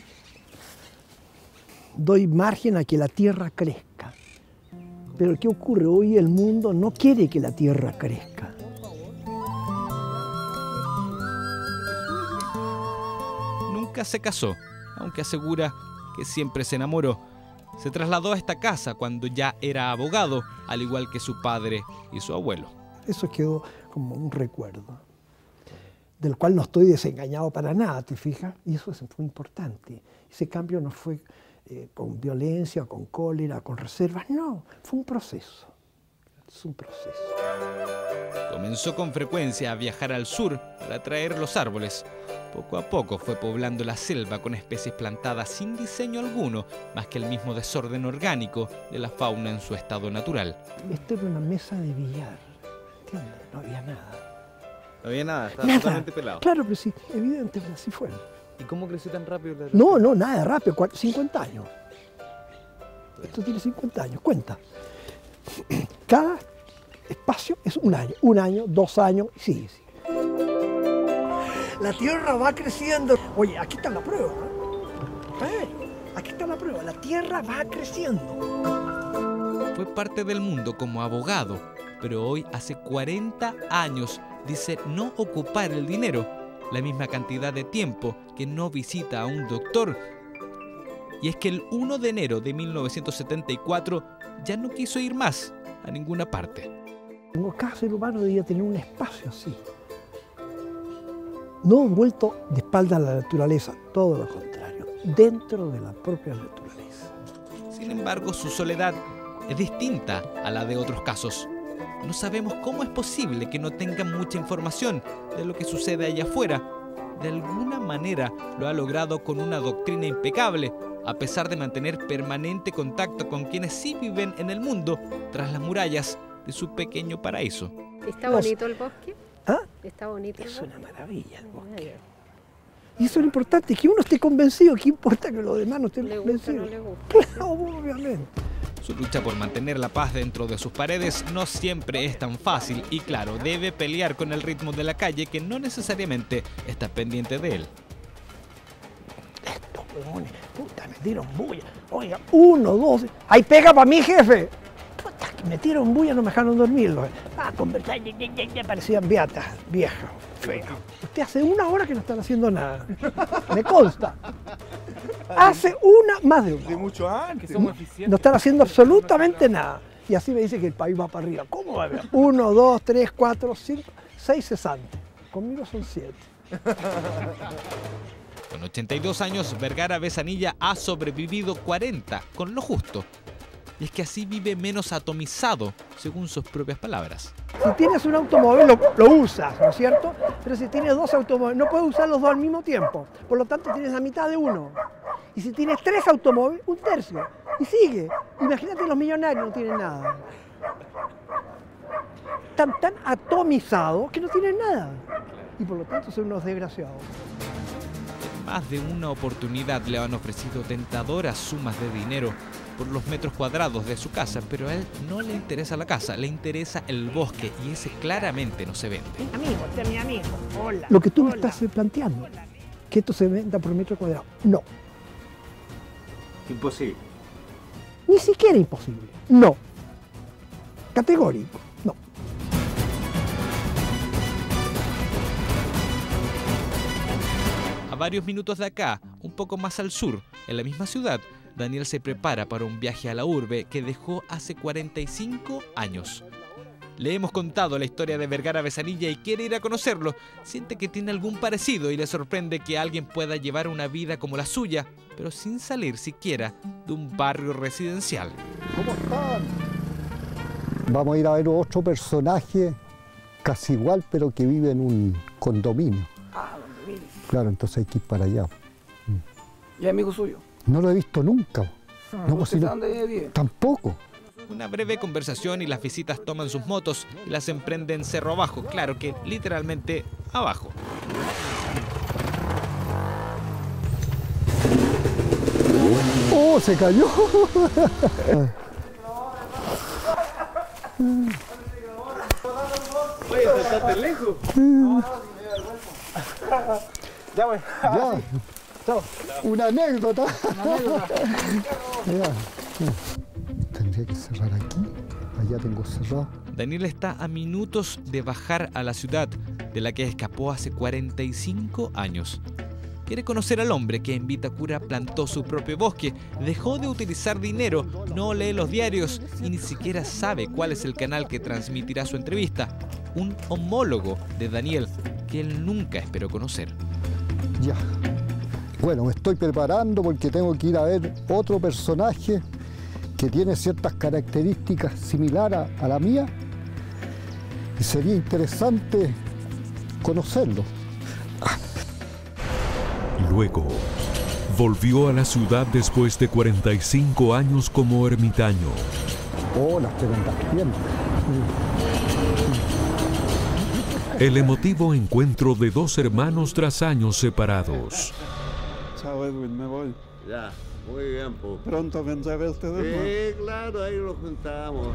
Doy margen a que la tierra crezca. Pero ¿qué ocurre? Hoy el mundo no quiere que la tierra crezca. Nunca se casó, aunque asegura que siempre se enamoró. Se trasladó a esta casa cuando ya era abogado, al igual que su padre y su abuelo. Eso quedó como un recuerdo, del cual no estoy desengañado para nada, ¿te fijas? Y eso fue importante. Ese cambio no fue eh, con violencia, con cólera, con reservas, no, fue un proceso. Es un proceso. Comenzó con frecuencia a viajar al sur para traer los árboles. Poco a poco fue poblando la selva con especies plantadas sin diseño alguno, más que el mismo desorden orgánico de la fauna en su estado natural. Esto era una mesa de billar, ¿entiendes? No había nada. No había nada, estaba Nada. totalmente pelado. Claro, pero sí, evidente, así fue. ¿Y cómo creció tan rápido? La... No, no, nada rápido, cincuenta años. Esto tiene cincuenta años, cuenta. Cada espacio es un año, un año, dos años, y sigue, sigue. La tierra va creciendo. Oye, aquí está la prueba. ¿Eh? Aquí está la prueba. La tierra va creciendo. Fue parte del mundo como abogado, pero hoy hace cuarenta años dice no ocupar el dinero, la misma cantidad de tiempo que no visita a un doctor. Y es que el primero de enero de mil novecientos setenta y cuatro ya no quiso ir más a ninguna parte. Cada ser humano debía tener un espacio así. No vuelto de espalda a la naturaleza, todo lo contrario, dentro de la propia naturaleza. Sin embargo, su soledad es distinta a la de otros casos. No sabemos cómo es posible que no tengan mucha información de lo que sucede allá afuera. De alguna manera lo ha logrado con una doctrina impecable, a pesar de mantener permanente contacto con quienes sí viven en el mundo tras las murallas de su pequeño paraíso. ¿Está bonito el bosque? ¿Ah? Está bonito. Es una maravilla el bosque. Y eso es lo importante, que uno esté convencido, ¿qué importa que los demás no estén ¿Le gusta o convencidos? no le gusta? Claro, obviamente. Su lucha por mantener la paz dentro de sus paredes no siempre es tan fácil y claro, debe pelear con el ritmo de la calle que no necesariamente está pendiente de él. Estos huevones, puta, me dieron bulla. Oiga, uno, dos, ¡ahí pega para mí, jefe! Puta, que me dieron bulla, no me dejaron dormir. Ah, conversar, ya, ya, ya, ya parecían beatas, viejas, feas. Usted hace una hora que no están haciendo nada. Me consta. Hace una, más de una. De mucho antes. Que somos eficientes. No están haciendo absolutamente nada. Y así me dice que el país va para arriba. ¿Cómo va a ver? Uno, dos, tres, cuatro, cinco, seis cesantes. Conmigo son siete. Con ochenta y dos años, Vergara Besanilla ha sobrevivido cuarenta con lo justo. Y es que así vive menos atomizado, según sus propias palabras. Si tienes un automóvil, lo, lo usas, ¿no es cierto? Pero si tienes dos automóviles, no puedes usar los dos al mismo tiempo. Por lo tanto, tienes la mitad de uno. Y si tienes tres automóviles, un tercio. Y sigue. Imagínate, los millonarios no tienen nada. Están tan atomizados que no tienen nada. Y por lo tanto son unos desgraciados. Más de una oportunidad le han ofrecido tentadoras sumas de dinero por los metros cuadrados de su casa, pero a él no le interesa la casa, le interesa el bosque y ese claramente no se vende. Amigo, este es mi amigo. Hola. Lo que tú me estás planteando, que esto se venda por metro cuadrado, no. Imposible. Ni siquiera imposible, no. Categórico, no. A varios minutos de acá, un poco más al sur, en la misma ciudad, Daniel se prepara para un viaje a la urbe que dejó hace cuarenta y cinco años. Le hemos contado la historia de Vergara Besanilla y quiere ir a conocerlo. Siente que tiene algún parecido y le sorprende que alguien pueda llevar una vida como la suya, pero sin salir siquiera de un barrio residencial. ¿Cómo están? Vamos a ir a ver otro personaje casi igual, pero que vive en un condominio. Ah, donde vive. Claro, entonces hay que ir para allá. ¿Y amigo suyo? No lo he visto nunca. Ah, no, pues, si no, dónde vive? tampoco. Una breve conversación y las visitas toman sus motos y las emprenden cerro abajo, claro que literalmente abajo. No, se cayó. Oye, ¿estás lejos? Ya, güey. Ya. Chao. Una anécdota. Una anécdota. Ya. Tendría que cerrar aquí. Allá tengo cerrado. Daniel está a minutos de bajar a la ciudad de la que escapó hace cuarenta y cinco años. Quiere conocer al hombre que en Vitacura plantó su propio bosque, dejó de utilizar dinero, no lee los diarios y ni siquiera sabe cuál es el canal que transmitirá su entrevista. Un homólogo de Daniel que él nunca esperó conocer. Ya. Bueno, me estoy preparando porque tengo que ir a ver otro personaje que tiene ciertas características similares a, a la mía y sería interesante conocerlo. Luego, volvió a la ciudad después de cuarenta y cinco años como ermitaño. Oh, las tremendas piernas. El emotivo encuentro de dos hermanos tras años separados. Chao, Edwin, me voy. Ya, muy bien, pues. Pronto vendré a verte de nuevo. Sí, claro, ahí nos juntamos.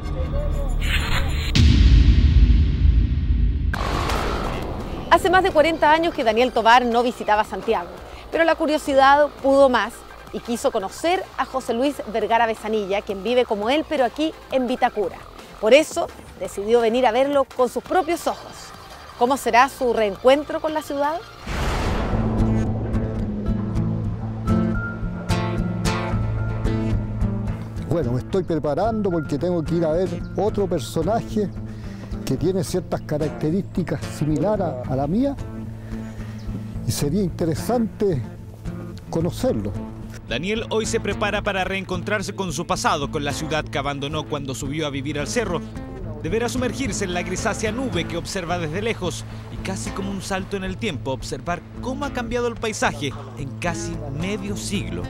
Hace más de cuarenta años que Daniel Tovar no visitaba Santiago, pero la curiosidad pudo más y quiso conocer a José Luis Vergara Besanilla, quien vive como él, pero aquí en Vitacura. Por eso decidió venir a verlo con sus propios ojos. ¿Cómo será su reencuentro con la ciudad? Bueno, me estoy preparando porque tengo que ir a ver otro personaje que tiene ciertas características similares a la mía y sería interesante conocerlo. Daniel hoy se prepara para reencontrarse con su pasado, con la ciudad que abandonó cuando subió a vivir al cerro. Deberá sumergirse en la grisácea nube que observa desde lejos y casi como un salto en el tiempo observar cómo ha cambiado el paisaje en casi medio siglo.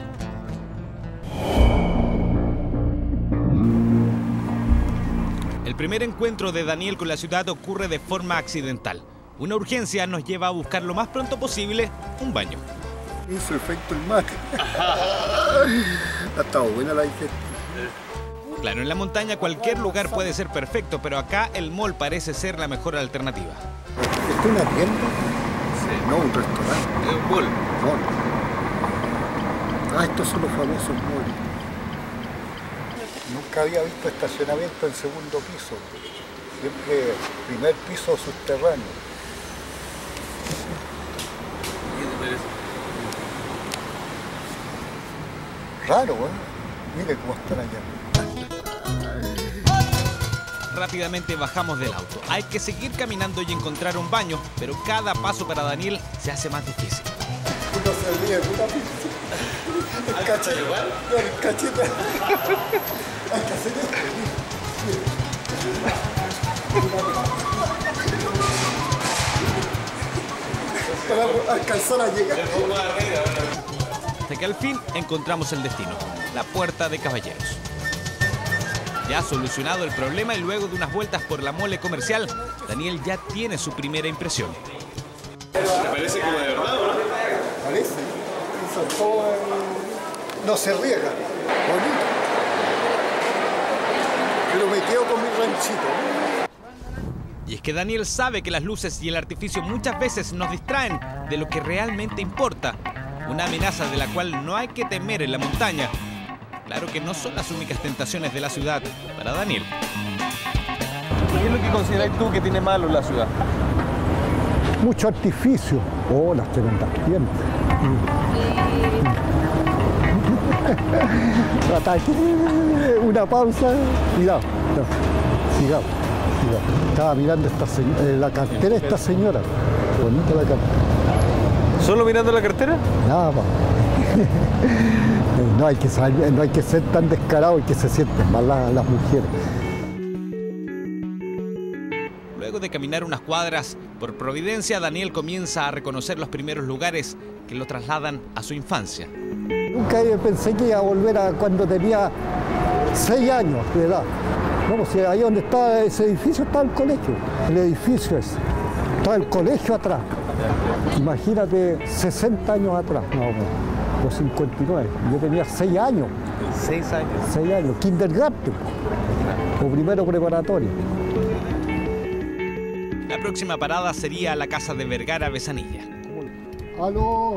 El primer encuentro de Daniel con la ciudad ocurre de forma accidental. Una urgencia nos lleva a buscar lo más pronto posible un baño. Hizo efecto el Mac. Ha estado buena la digestión. Claro, en la montaña cualquier lugar puede ser perfecto, pero acá el mall parece ser la mejor alternativa. ¿Esto es una tienda? Sí. No, un restaurante. Es un mall. Mall. Ah, estos son los famosos malls. Nunca había visto estacionamiento en segundo piso. Siempre primer piso subterráneo. ¿Qué te parece? Raro, ¿eh? Mire cómo están allá. Rápidamente bajamos del auto. Hay que seguir caminando y encontrar un baño, pero cada paso para Daniel se hace más difícil. Uno se ríe, una pizza. El cachete. El cachete. Hay que hacer esto. Para alcanzar a llegar. Hasta que al fin encontramos el destino, la Puerta de Caballeros. Ya solucionado el problema y luego de unas vueltas por la mole comercial, Daniel ya tiene su primera impresión. ¿Te parece como de verdad o no? Parece. No se riega. Bonito. Pero me quedo con mi ranchito. Y es que Daniel sabe que las luces y el artificio muchas veces nos distraen de lo que realmente importa. Una amenaza de la cual no hay que temer en la montaña. Claro que no son las únicas tentaciones de la ciudad para Daniel. ¿Qué es lo que consideras tú que tiene malo la ciudad? Mucho artificio. Oh, las tremendas piernas. Una pausa. Cuidado. Sigamos. Estaba mirando esta señora, eh, la cartera de esta señora. Bonita la cartera. ¿Solo mirando la cartera? Nada más. No hay que saber, no hay que ser tan descarado y que se sienten mal las, las mujeres. Luego de caminar unas cuadras, por providencia, Daniel comienza a reconocer los primeros lugares que lo trasladan a su infancia. Nunca pensé que iba a volver a cuando tenía seis años de edad. No, pues ahí donde está ese edificio está el colegio. El edificio ese. Está el colegio atrás. Imagínate sesenta años atrás. No, no. los cincuenta y nueve. Yo tenía seis años. ¿Seis años? Seis años, kindergarten, o primero preparatorio. La próxima parada sería la casa de Vergara Besanilla. ¡Aló!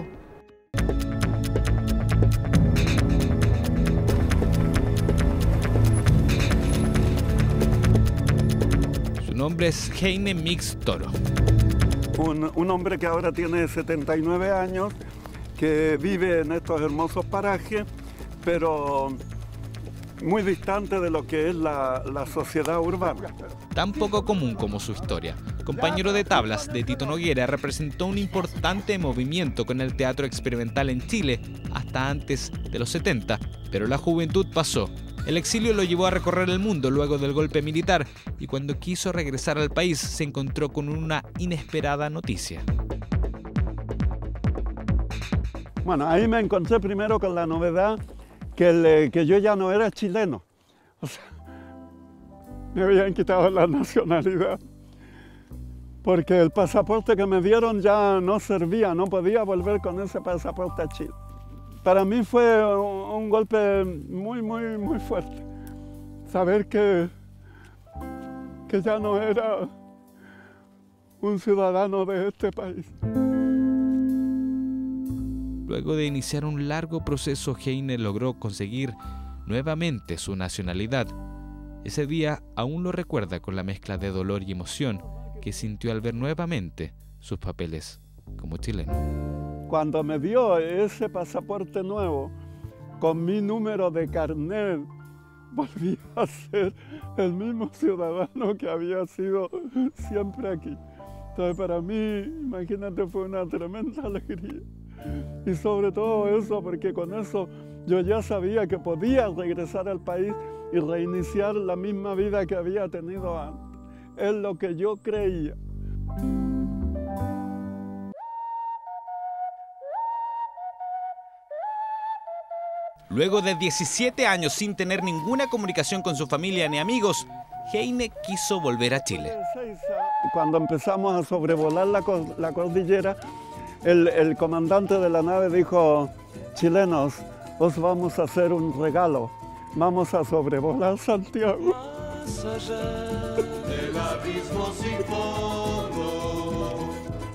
Su nombre es Heine Mix Toro. Un, un hombre que ahora tiene setenta y nueve años, que vive en estos hermosos parajes, pero muy distante de lo que es la, la sociedad urbana. Tan poco común como su historia. Compañero de tablas de Tito Noguera, representó un importante movimiento con el teatro experimental en Chile hasta antes de los setenta, pero la juventud pasó. El exilio lo llevó a recorrer el mundo luego del golpe militar y cuando quiso regresar al país se encontró con una inesperada noticia. Bueno, ahí me encontré primero con la novedad que, el, que yo ya no era chileno. O sea, me habían quitado la nacionalidad. Porque el pasaporte que me dieron ya no servía, no podía volver con ese pasaporte a Chile. Para mí fue un, un golpe muy, muy, muy fuerte. Saber que, que ya no era un ciudadano de este país. Luego de iniciar un largo proceso, Heine logró conseguir nuevamente su nacionalidad. Ese día aún lo recuerda con la mezcla de dolor y emoción que sintió al ver nuevamente sus papeles como chileno. Cuando me dio ese pasaporte nuevo, con mi número de carnet, volví a ser el mismo ciudadano que había sido siempre aquí. Entonces para mí, imagínate, fue una tremenda alegría. Y sobre todo eso, porque con eso yo ya sabía que podía regresar al país y reiniciar la misma vida que había tenido antes. Es lo que yo creía. Luego de diecisiete años sin tener ninguna comunicación con su familia ni amigos, Heine quiso volver a Chile. Cuando empezamos a sobrevolar la, la cordillera, el, el comandante de la nave dijo: chilenos, os vamos a hacer un regalo, vamos a sobrevolar Santiago. Más allá del abismo sin fondo.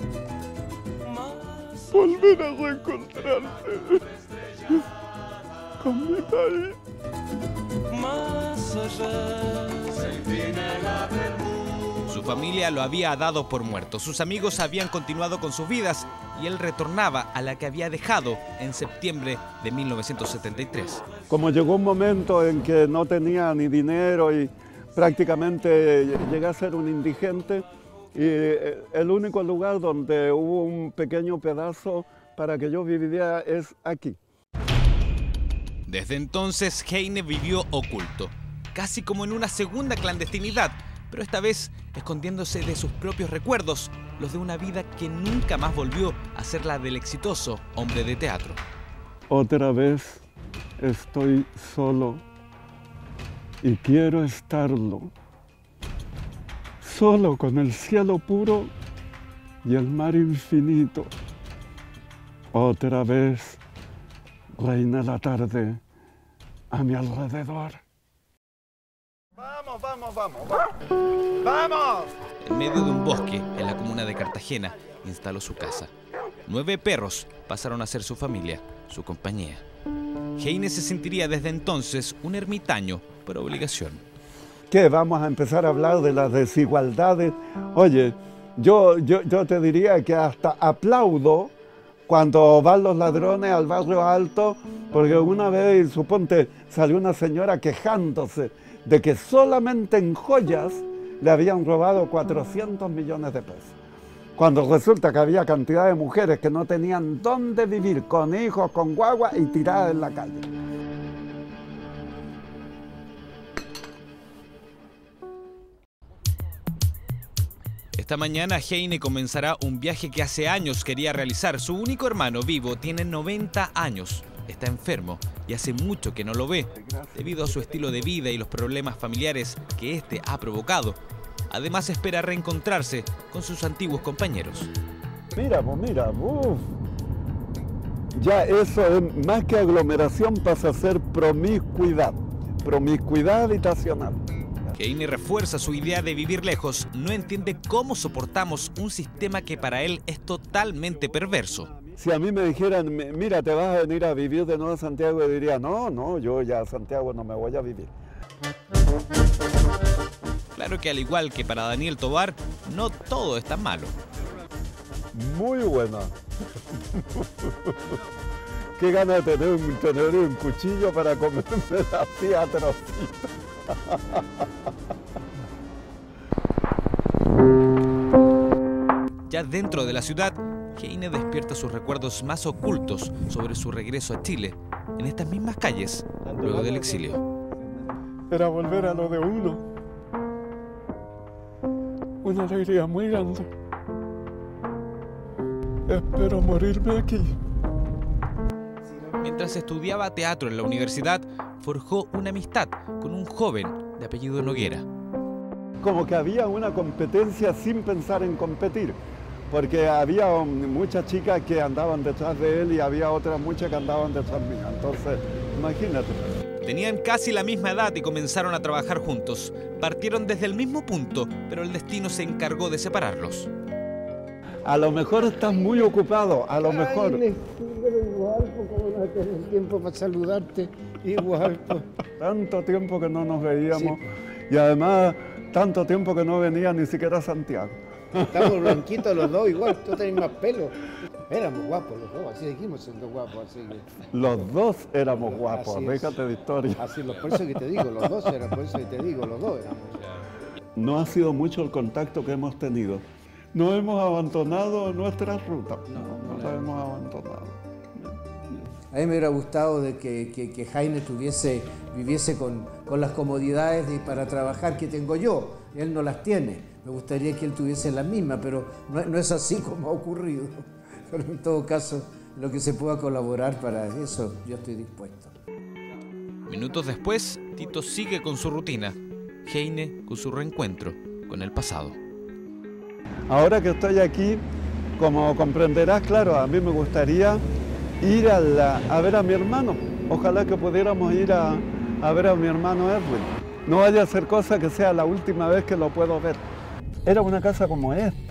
Volver a reencontrarse con mi país. Más allá, sin fin en la verdad. Su familia lo había dado por muerto, sus amigos habían continuado con sus vidas y él retornaba a la que había dejado en septiembre de mil novecientos setenta y tres. Como llegó un momento en que no tenía ni dinero y prácticamente llegué a ser un indigente, y el único lugar donde hubo un pequeño pedazo para que yo viviera es aquí. Desde entonces Heine vivió oculto, casi como en una segunda clandestinidad, pero esta vez escondiéndose de sus propios recuerdos, los de una vida que nunca más volvió a ser la del exitoso hombre de teatro. Otra vez estoy solo y quiero estarlo, solo con el cielo puro y el mar infinito. Otra vez reina la tarde a mi alrededor. Vamos, vamos, vamos, vamos. ¡Vamos! En medio de un bosque, en la comuna de Cartagena, instaló su casa. Nueve perros pasaron a ser su familia, su compañía. Heine se sentiría desde entonces un ermitaño por obligación. ¿Qué? Vamos a empezar a hablar de las desigualdades. Oye, yo, yo, yo te diría que hasta aplaudo cuando van los ladrones al barrio alto, porque una vez, suponte, salió una señora quejándose de que solamente en joyas le habían robado cuatrocientos millones de pesos. Cuando resulta que había cantidad de mujeres que no tenían dónde vivir, con hijos, con guagua y tiradas en la calle. Esta mañana Heine comenzará un viaje que hace años quería realizar. Su único hermano vivo tiene noventa años, está enfermo y hace mucho que no lo ve, debido a su estilo de vida y los problemas familiares que este ha provocado. Además espera reencontrarse con sus antiguos compañeros. Mira, pues mira, uff. ya eso es, más que aglomeración pasa a ser promiscuidad, promiscuidad habitacional. Heine refuerza su idea de vivir lejos, no entiende cómo soportamos un sistema que para él es totalmente perverso. Si a mí me dijeran, mira, te vas a venir a vivir de nuevo a Santiago, yo diría, no, no, yo ya a Santiago no me voy a vivir. Claro que al igual que para Daniel Tovar, no todo es tan malo. Muy buena. Qué ganas de tener un, tener un cuchillo para comerme así a trocitos. Ya dentro de la ciudad, Heine despierta sus recuerdos más ocultos sobre su regreso a Chile, en estas mismas calles, luego del exilio. Era volver a lo de uno. Una alegría muy grande. Espero morirme aquí. Mientras estudiaba teatro en la universidad, forjó una amistad con un joven de apellido Noguera. Como que había una competencia sin pensar en competir, porque había muchas chicas que andaban detrás de él y había otras muchas que andaban detrás mía. Entonces, imagínate. Tenían casi la misma edad y comenzaron a trabajar juntos. Partieron desde el mismo punto, pero el destino se encargó de separarlos. A lo mejor estás muy ocupado, a lo mejor. Ay, pero igual, porque no tener tiempo para saludarte, igual. Pues. Tanto tiempo que no nos veíamos, sí. Y además tanto tiempo que no venía ni siquiera a Santiago. Estamos blanquitos los dos igual, tú tenés más pelo. Éramos guapos los dos, así dijimos siendo guapos. Así que... Los dos éramos guapos, así déjate de historia. Así, por eso que te digo, los dos eran, por eso que te digo, los dos éramos. No ha sido mucho el contacto que hemos tenido. No hemos abandonado nuestra ruta, no, no la hemos abandonado. A mí me hubiera gustado de que, que, que Heine tuviese, viviese con, con las comodidades de, para trabajar que tengo yo. Él no las tiene. Me gustaría que él tuviese las mismas, pero no, no es así como ha ocurrido. Pero en todo caso, lo que se pueda colaborar para eso, yo estoy dispuesto. Minutos después, Tito sigue con su rutina. Heine con su reencuentro con el pasado. Ahora que estoy aquí, como comprenderás, claro, a mí me gustaría ir a, la, a ver a mi hermano. Ojalá que pudiéramos ir a, a ver a mi hermano Erwin. No vaya a ser cosa que sea la última vez que lo puedo ver. Era una casa como esta.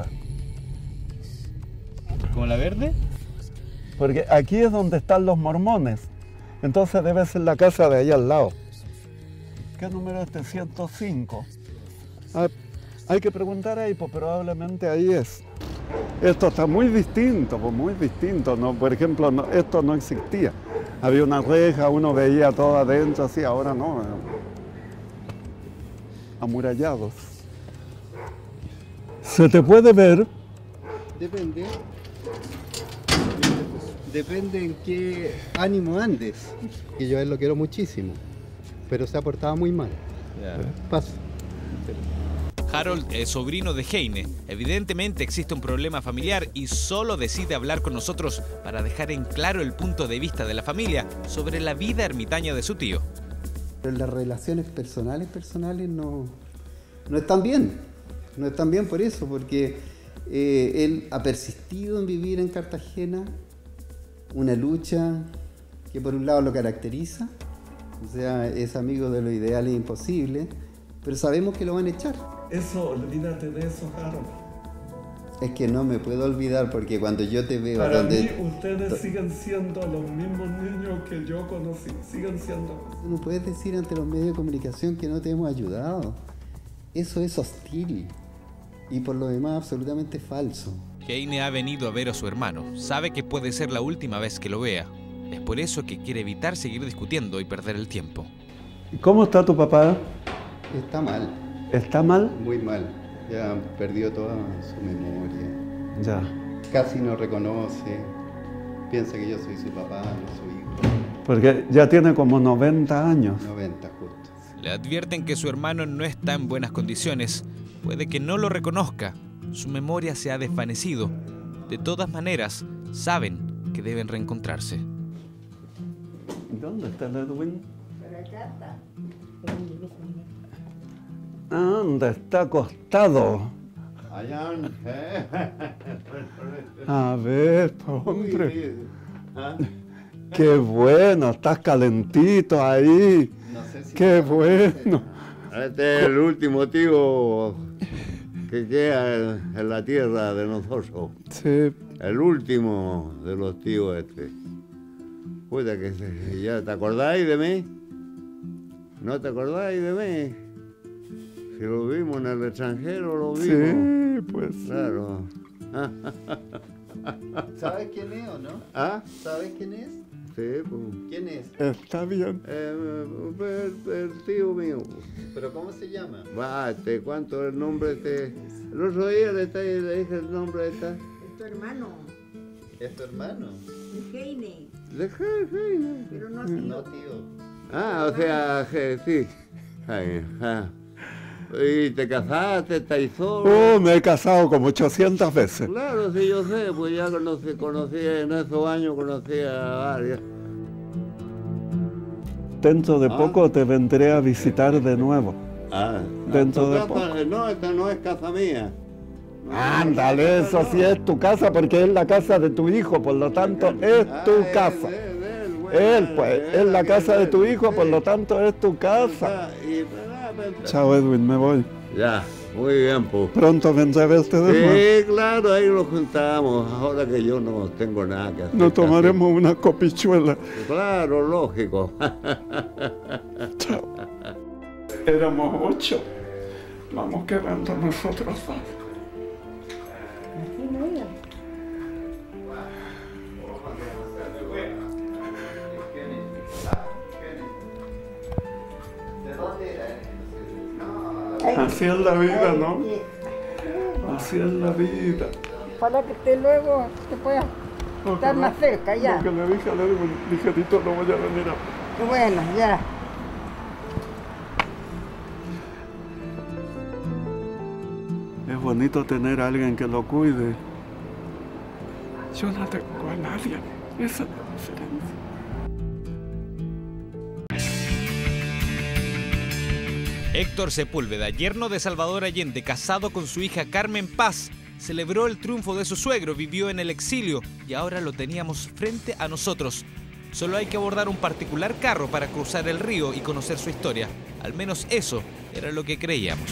¿Como la verde? Porque aquí es donde están los mormones. Entonces debe ser la casa de ahí al lado. ¿Qué número es este? ciento cinco. Ah, hay que preguntar ahí, pues probablemente ahí es. Esto está muy distinto, pues muy distinto. ¿No? Por ejemplo, no, esto no existía. Había una reja, uno veía todo adentro, así, ahora no. Amurallados. ¿Se te puede ver? Depende. Depende en qué ánimo andes. Y yo a él lo quiero muchísimo, pero se ha portado muy mal. Yeah. Pasa. Harold es sobrino de Heine. Evidentemente existe un problema familiar y solo decide hablar con nosotros para dejar en claro el punto de vista de la familia sobre la vida ermitaña de su tío. Pero las relaciones personales, personales no, no están bien. No están bien por eso, porque eh, él ha persistido en vivir en Cartagena, una lucha que por un lado lo caracteriza, o sea, es amigo de lo ideal e imposible, pero sabemos que lo van a echar. Eso, olvídate de eso, Harold. Es que no me puedo olvidar porque cuando yo te veo... Para donde mí, ustedes siguen siendo los mismos niños que yo conocí, siguen siendo... No puedes decir ante los medios de comunicación que no te hemos ayudado. Eso es hostil y por lo demás absolutamente falso. Heine ha venido a ver a su hermano. Sabe que puede ser la última vez que lo vea. Es por eso que quiere evitar seguir discutiendo y perder el tiempo. ¿Cómo está tu papá? Está mal. ¿Está mal? Muy mal. Ya perdió toda su memoria. Ya. Casi no reconoce. Piensa que yo soy su papá, no su hijo. Porque ya tiene como noventa años. noventa justo. Le advierten que su hermano no está en buenas condiciones. Puede que no lo reconozca. Su memoria se ha desvanecido. De todas maneras, saben que deben reencontrarse. ¿Dónde está el Edwin? Por acá está. ¿Dónde está acostado? Allá. A ver, hombre. Qué bueno, estás calentito ahí. No sé si Qué bueno. Este es el último tío que queda en, en la tierra de nosotros. Sí. El último de los tíos este. Puta que se, ya, ¿te acordáis de mí? ¿No te acordáis de mí? Si lo vimos en el extranjero, lo vimos. Sí, pues. Claro. ¿Sabes quién es o no? ¿Ah? ¿Sabes quién es? Sí, pues. ¿Quién es? Está bien. Eh, el, el tío mío. ¿Pero cómo se llama? Va, te cuánto el nombre este. El otro día le, está, le dije el nombre de esta. Es tu hermano, ¿Es tu hermano? de Heine. De Heine. Pero no tío. No, tío. Ah, o sea, que sí. Ay, ah. ¿Y te casaste? ¿Estás solo? Oh, me he casado como ochocientas veces. Claro, sí, yo sé, pues ya conocí, conocí en esos años, conocí a varias. Dentro de Ah. poco te vendré a visitar de nuevo. Ah, Dentro ¿tu de casa? poco. No, esta no es casa mía. Ándale, eso sí es tu casa porque es la casa de tu hijo, por lo tanto es tu casa. Él, pues, es la casa de tu hijo, por lo tanto es tu casa. Chao, Edwin, me voy. Ya, muy bien, pues. Pronto vendré a verte de nuevo. Sí, claro, ahí lo juntamos. Ahora que yo no tengo nada que hacer. Nos tomaremos una copichuela. Claro, lógico. Chao. Éramos ocho. Vamos quedando nosotros dos. Así es la vida, ¿no? Así es la vida. Para que te luego te puedas estar más cerca ya. Lo que le dije a Edwin, ligerito no voy a venir a... Bueno, ya. Es bonito tener a alguien que lo cuide. Yo no tengo a nadie. Esa es la diferencia. Héctor Sepúlveda, yerno de Salvador Allende, casado con su hija Carmen Paz, celebró el triunfo de su suegro, vivió en el exilio y ahora lo teníamos frente a nosotros. Solo hay que abordar un particular carro para cruzar el río y conocer su historia. Al menos eso era lo que creíamos.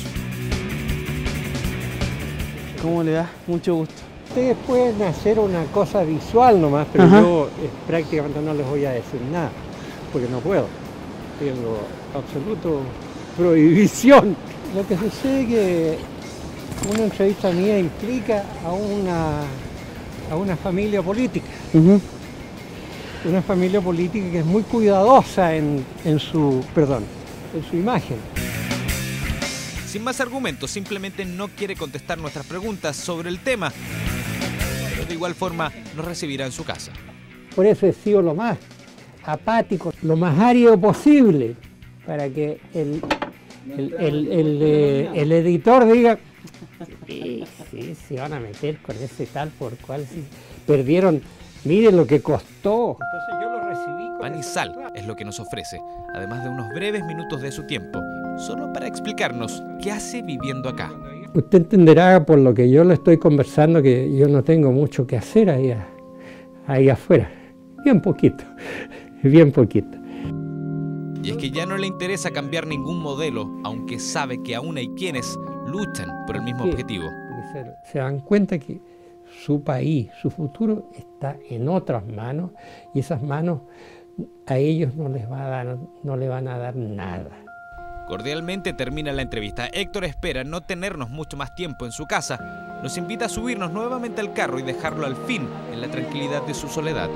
¿Cómo le da? Mucho gusto. Ustedes pueden hacer una cosa visual nomás, pero Ajá. yo eh, prácticamente no les voy a decir nada, porque no puedo. Tengo absoluto prohibición. Lo que sucede es que una entrevista mía implica a una, a una familia política. Uh-huh. Una familia política que es muy cuidadosa en, en su, perdón, en su imagen. Sin más argumentos, simplemente no quiere contestar nuestras preguntas sobre el tema, pero de igual forma nos recibirá en su casa. Por eso he sido lo más apático, lo más árido posible, para que el, el, el, el, eh, el editor diga, sí, sí, se van a meter con ese tal por cual, sí, perdieron, miren lo que costó. Entonces yo lo recibí con Pan y sal es lo que nos ofrece, además de unos breves minutos de su tiempo, solo para explicarnos qué hace viviendo acá. Usted entenderá por lo que yo le estoy conversando que yo no tengo mucho que hacer ahí, ahí afuera. Bien poquito, bien poquito. Y es que ya no le interesa cambiar ningún modelo, aunque sabe que aún hay quienes luchan por el mismo Sí, objetivo. porque Se, se dan cuenta que su país, su futuro está en otras manos y esas manos a ellos no les, va a dar, no les van a dar nada. Cordialmente termina la entrevista. Héctor espera no tenernos mucho más tiempo en su casa. Nos invita a subirnos nuevamente al carro y dejarlo al fin en la tranquilidad de su soledad.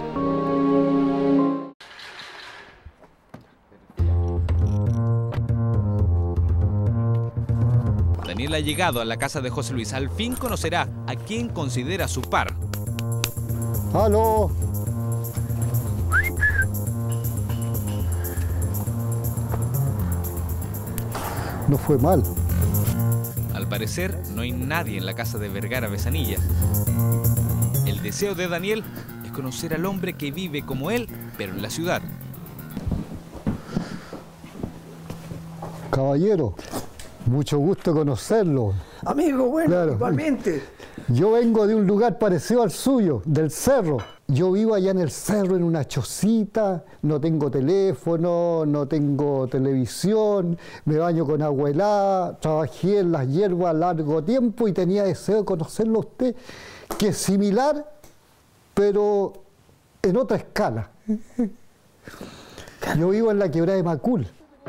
Daniel ha llegado a la casa de José Luis. Al fin conocerá a quien considera su par. ¡Aló! No fue mal. Al parecer, no hay nadie en la casa de Vergara Besanilla. El deseo de Daniel es conocer al hombre que vive como él, pero en la ciudad. Caballero, mucho gusto conocerlo. Amigo, bueno, Claro. igualmente. Yo vengo de un lugar parecido al suyo, del cerro. Yo vivo allá en el cerro, en una chocita, no tengo teléfono, no tengo televisión, me baño con agua helada, trabajé en las hierbas largo tiempo y tenía deseo de conocerlo a usted, que es similar, pero en otra escala. Yo vivo en la quebrada de Macul.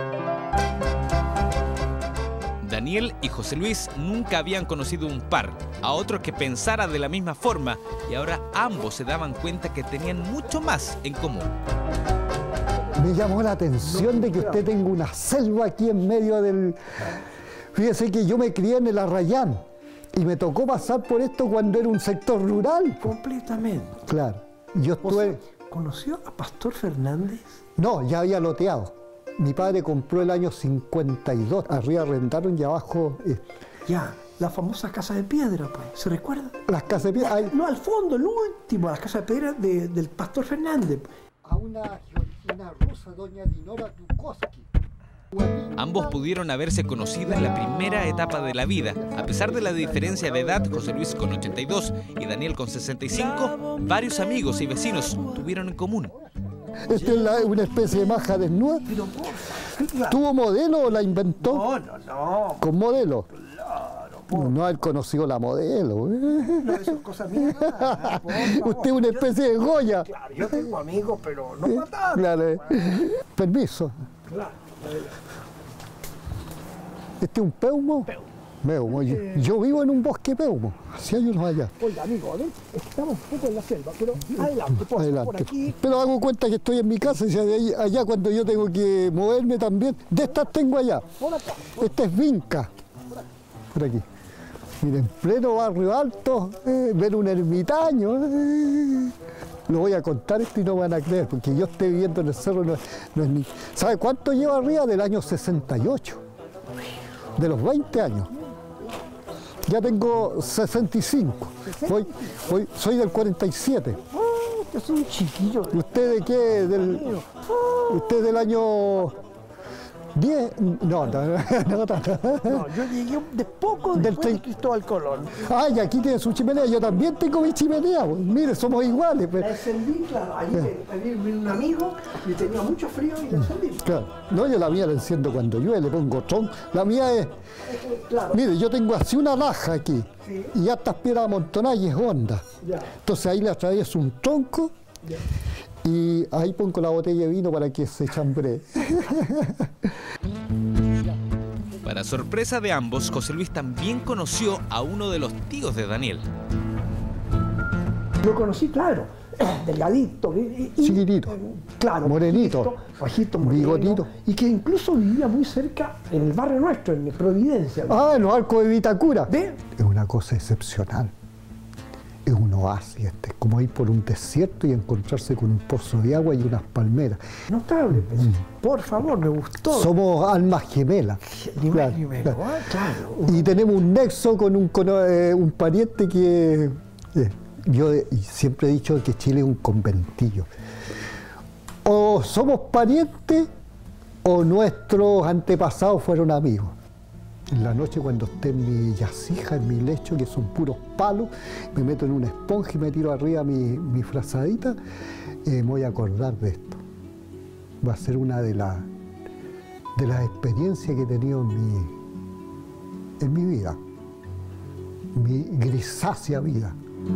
Daniel y José Luis nunca habían conocido un par, a otro que pensara de la misma forma, y ahora ambos se daban cuenta que tenían mucho más en común. Me llamó la atención de que usted tenga una selva aquí en medio del... Fíjese que yo me crié en el Arrayán y me tocó pasar por esto cuando era un sector rural. Completamente. Claro. Yo estuve... ¿Conoció a Pastor Fernández? No, ya había loteado. Mi padre compró el año cincuenta y dos, arriba arrendaron y abajo... Eh. Ya, la famosa casa de piedra, pues, ¿se recuerda? Las casas de piedra... Hay... No, al fondo, el último, las casas de piedra de, del Pastor Fernández. A una, una rusa, doña Dinora Dukowski. Ambos pudieron haberse conocido en la primera etapa de la vida. A pesar de la diferencia de edad, José Luis con ochenta y dos y Daniel con sesenta y cinco, varios amigos y vecinos tuvieron en común. Esta es la, una especie de maja desnuda. ¿Tuvo modelo o la inventó? No, no, no. ¿Con modelo? Claro. No haber conocido la modelo. No, eso es cosa mía. Usted es una especie de Goya. Claro, yo tengo amigos, pero no para tanto. Claro. Permiso. Claro. ¿Este es un peumo? Peumo. Peumo. Yo, yo vivo en un bosque peumo. Así hay unos allá. Oiga, amigo, a ver, estamos un poco en la selva, pero adelante, por, adelante. por aquí. Pero hago cuenta que estoy en mi casa y ahí, allá cuando yo tengo que moverme también. De estas tengo allá. Por acá. Por Esta es Vinca. Por aquí. Miren, pleno barrio alto, eh, ver un ermitaño. Eh. Lo voy a contar esto y no van a creer, porque yo estoy viviendo en el cerro, no, no es ni... ¿Sabe cuánto llevo arriba? Del año sesenta y ocho. De los veinte años. Ya tengo sesenta y cinco. Voy, voy, soy del cuarenta y siete. Oh, yo soy un chiquillo. ¿Usted de qué? Del, ¿Usted del año diez? No, no, no, no, no. Yo llegué de poco después del de Cristóbal Colón. Ay, aquí tiene su chimenea. Yo también tengo mi chimenea. Pues. Mire, somos iguales. Pero... La encendí, claro. Allí vino un amigo y tenía mucho frío y la encendí. Claro. No, yo la mía la enciendo cuando llueve, le pongo tron. La mía es... Claro. Mire, yo tengo así una laja aquí. Sí. Y ya estas piedras amontonadas y es honda. Ya. Entonces ahí le atravieso un tronco. Ya. Y ahí pongo la botella de vino para que se chambree. Para sorpresa de ambos, José Luis también conoció a uno de los tíos de Daniel. Lo conocí, claro, delgadito, y, chiquitito, claro, morenito, bajito, moreno, bigotito, y que incluso vivía muy cerca en el barrio nuestro, en Providencia. Ah, en los arcos de Vitacura. ¿Ve? Es una cosa excepcional. Es un oasis, este, es como ir por un desierto y encontrarse con un pozo de agua y unas palmeras. Notable, pues. mm. Por favor, me gustó. Somos almas gemelas. Ni más ni menos, claro. claro. Y tenemos un nexo con un, con, eh, un pariente que... Eh, yo eh, siempre he dicho que Chile es un conventillo. O somos parientes o nuestros antepasados fueron amigos. En la noche cuando esté en mi yacija, en mi lecho, que son puros palos, me meto en una esponja y me tiro arriba mi, mi frazadita, eh, me voy a acordar de esto. Va a ser una de, la, de las experiencias que he tenido en mi, en mi vida, mi grisácea vida.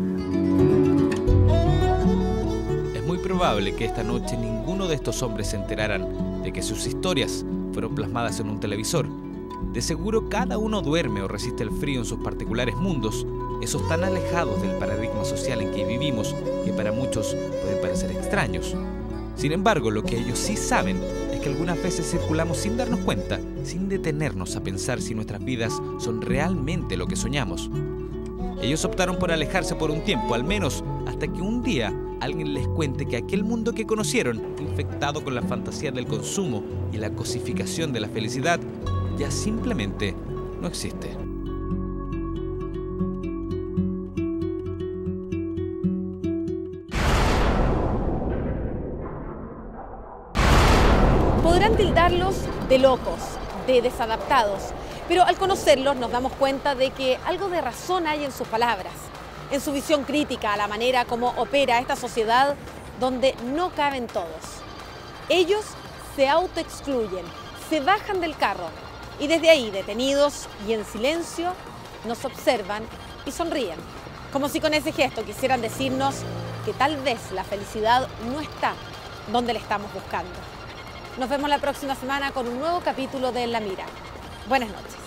Es muy probable que esta noche ninguno de estos hombres se enteraran de que sus historias fueron plasmadas en un televisor. De seguro cada uno duerme o resiste el frío en sus particulares mundos, esos tan alejados del paradigma social en que vivimos que para muchos pueden parecer extraños. Sin embargo, lo que ellos sí saben es que algunas veces circulamos sin darnos cuenta, sin detenernos a pensar si nuestras vidas son realmente lo que soñamos. Ellos optaron por alejarse por un tiempo, al menos hasta que un día alguien les cuente que aquel mundo que conocieron, infectado con la fantasía del consumo y la cosificación de la felicidad, ya simplemente no existe. Podrán tildarlos de locos, de desadaptados, pero al conocerlos nos damos cuenta de que algo de razón hay en sus palabras. en su visión crítica a la manera como opera esta sociedad donde no caben todos. Ellos se autoexcluyen, se bajan del carro y desde ahí, detenidos y en silencio, nos observan y sonríen, como si con ese gesto quisieran decirnos que tal vez la felicidad no está donde la estamos buscando. Nos vemos la próxima semana con un nuevo capítulo de En la Mira. Buenas noches.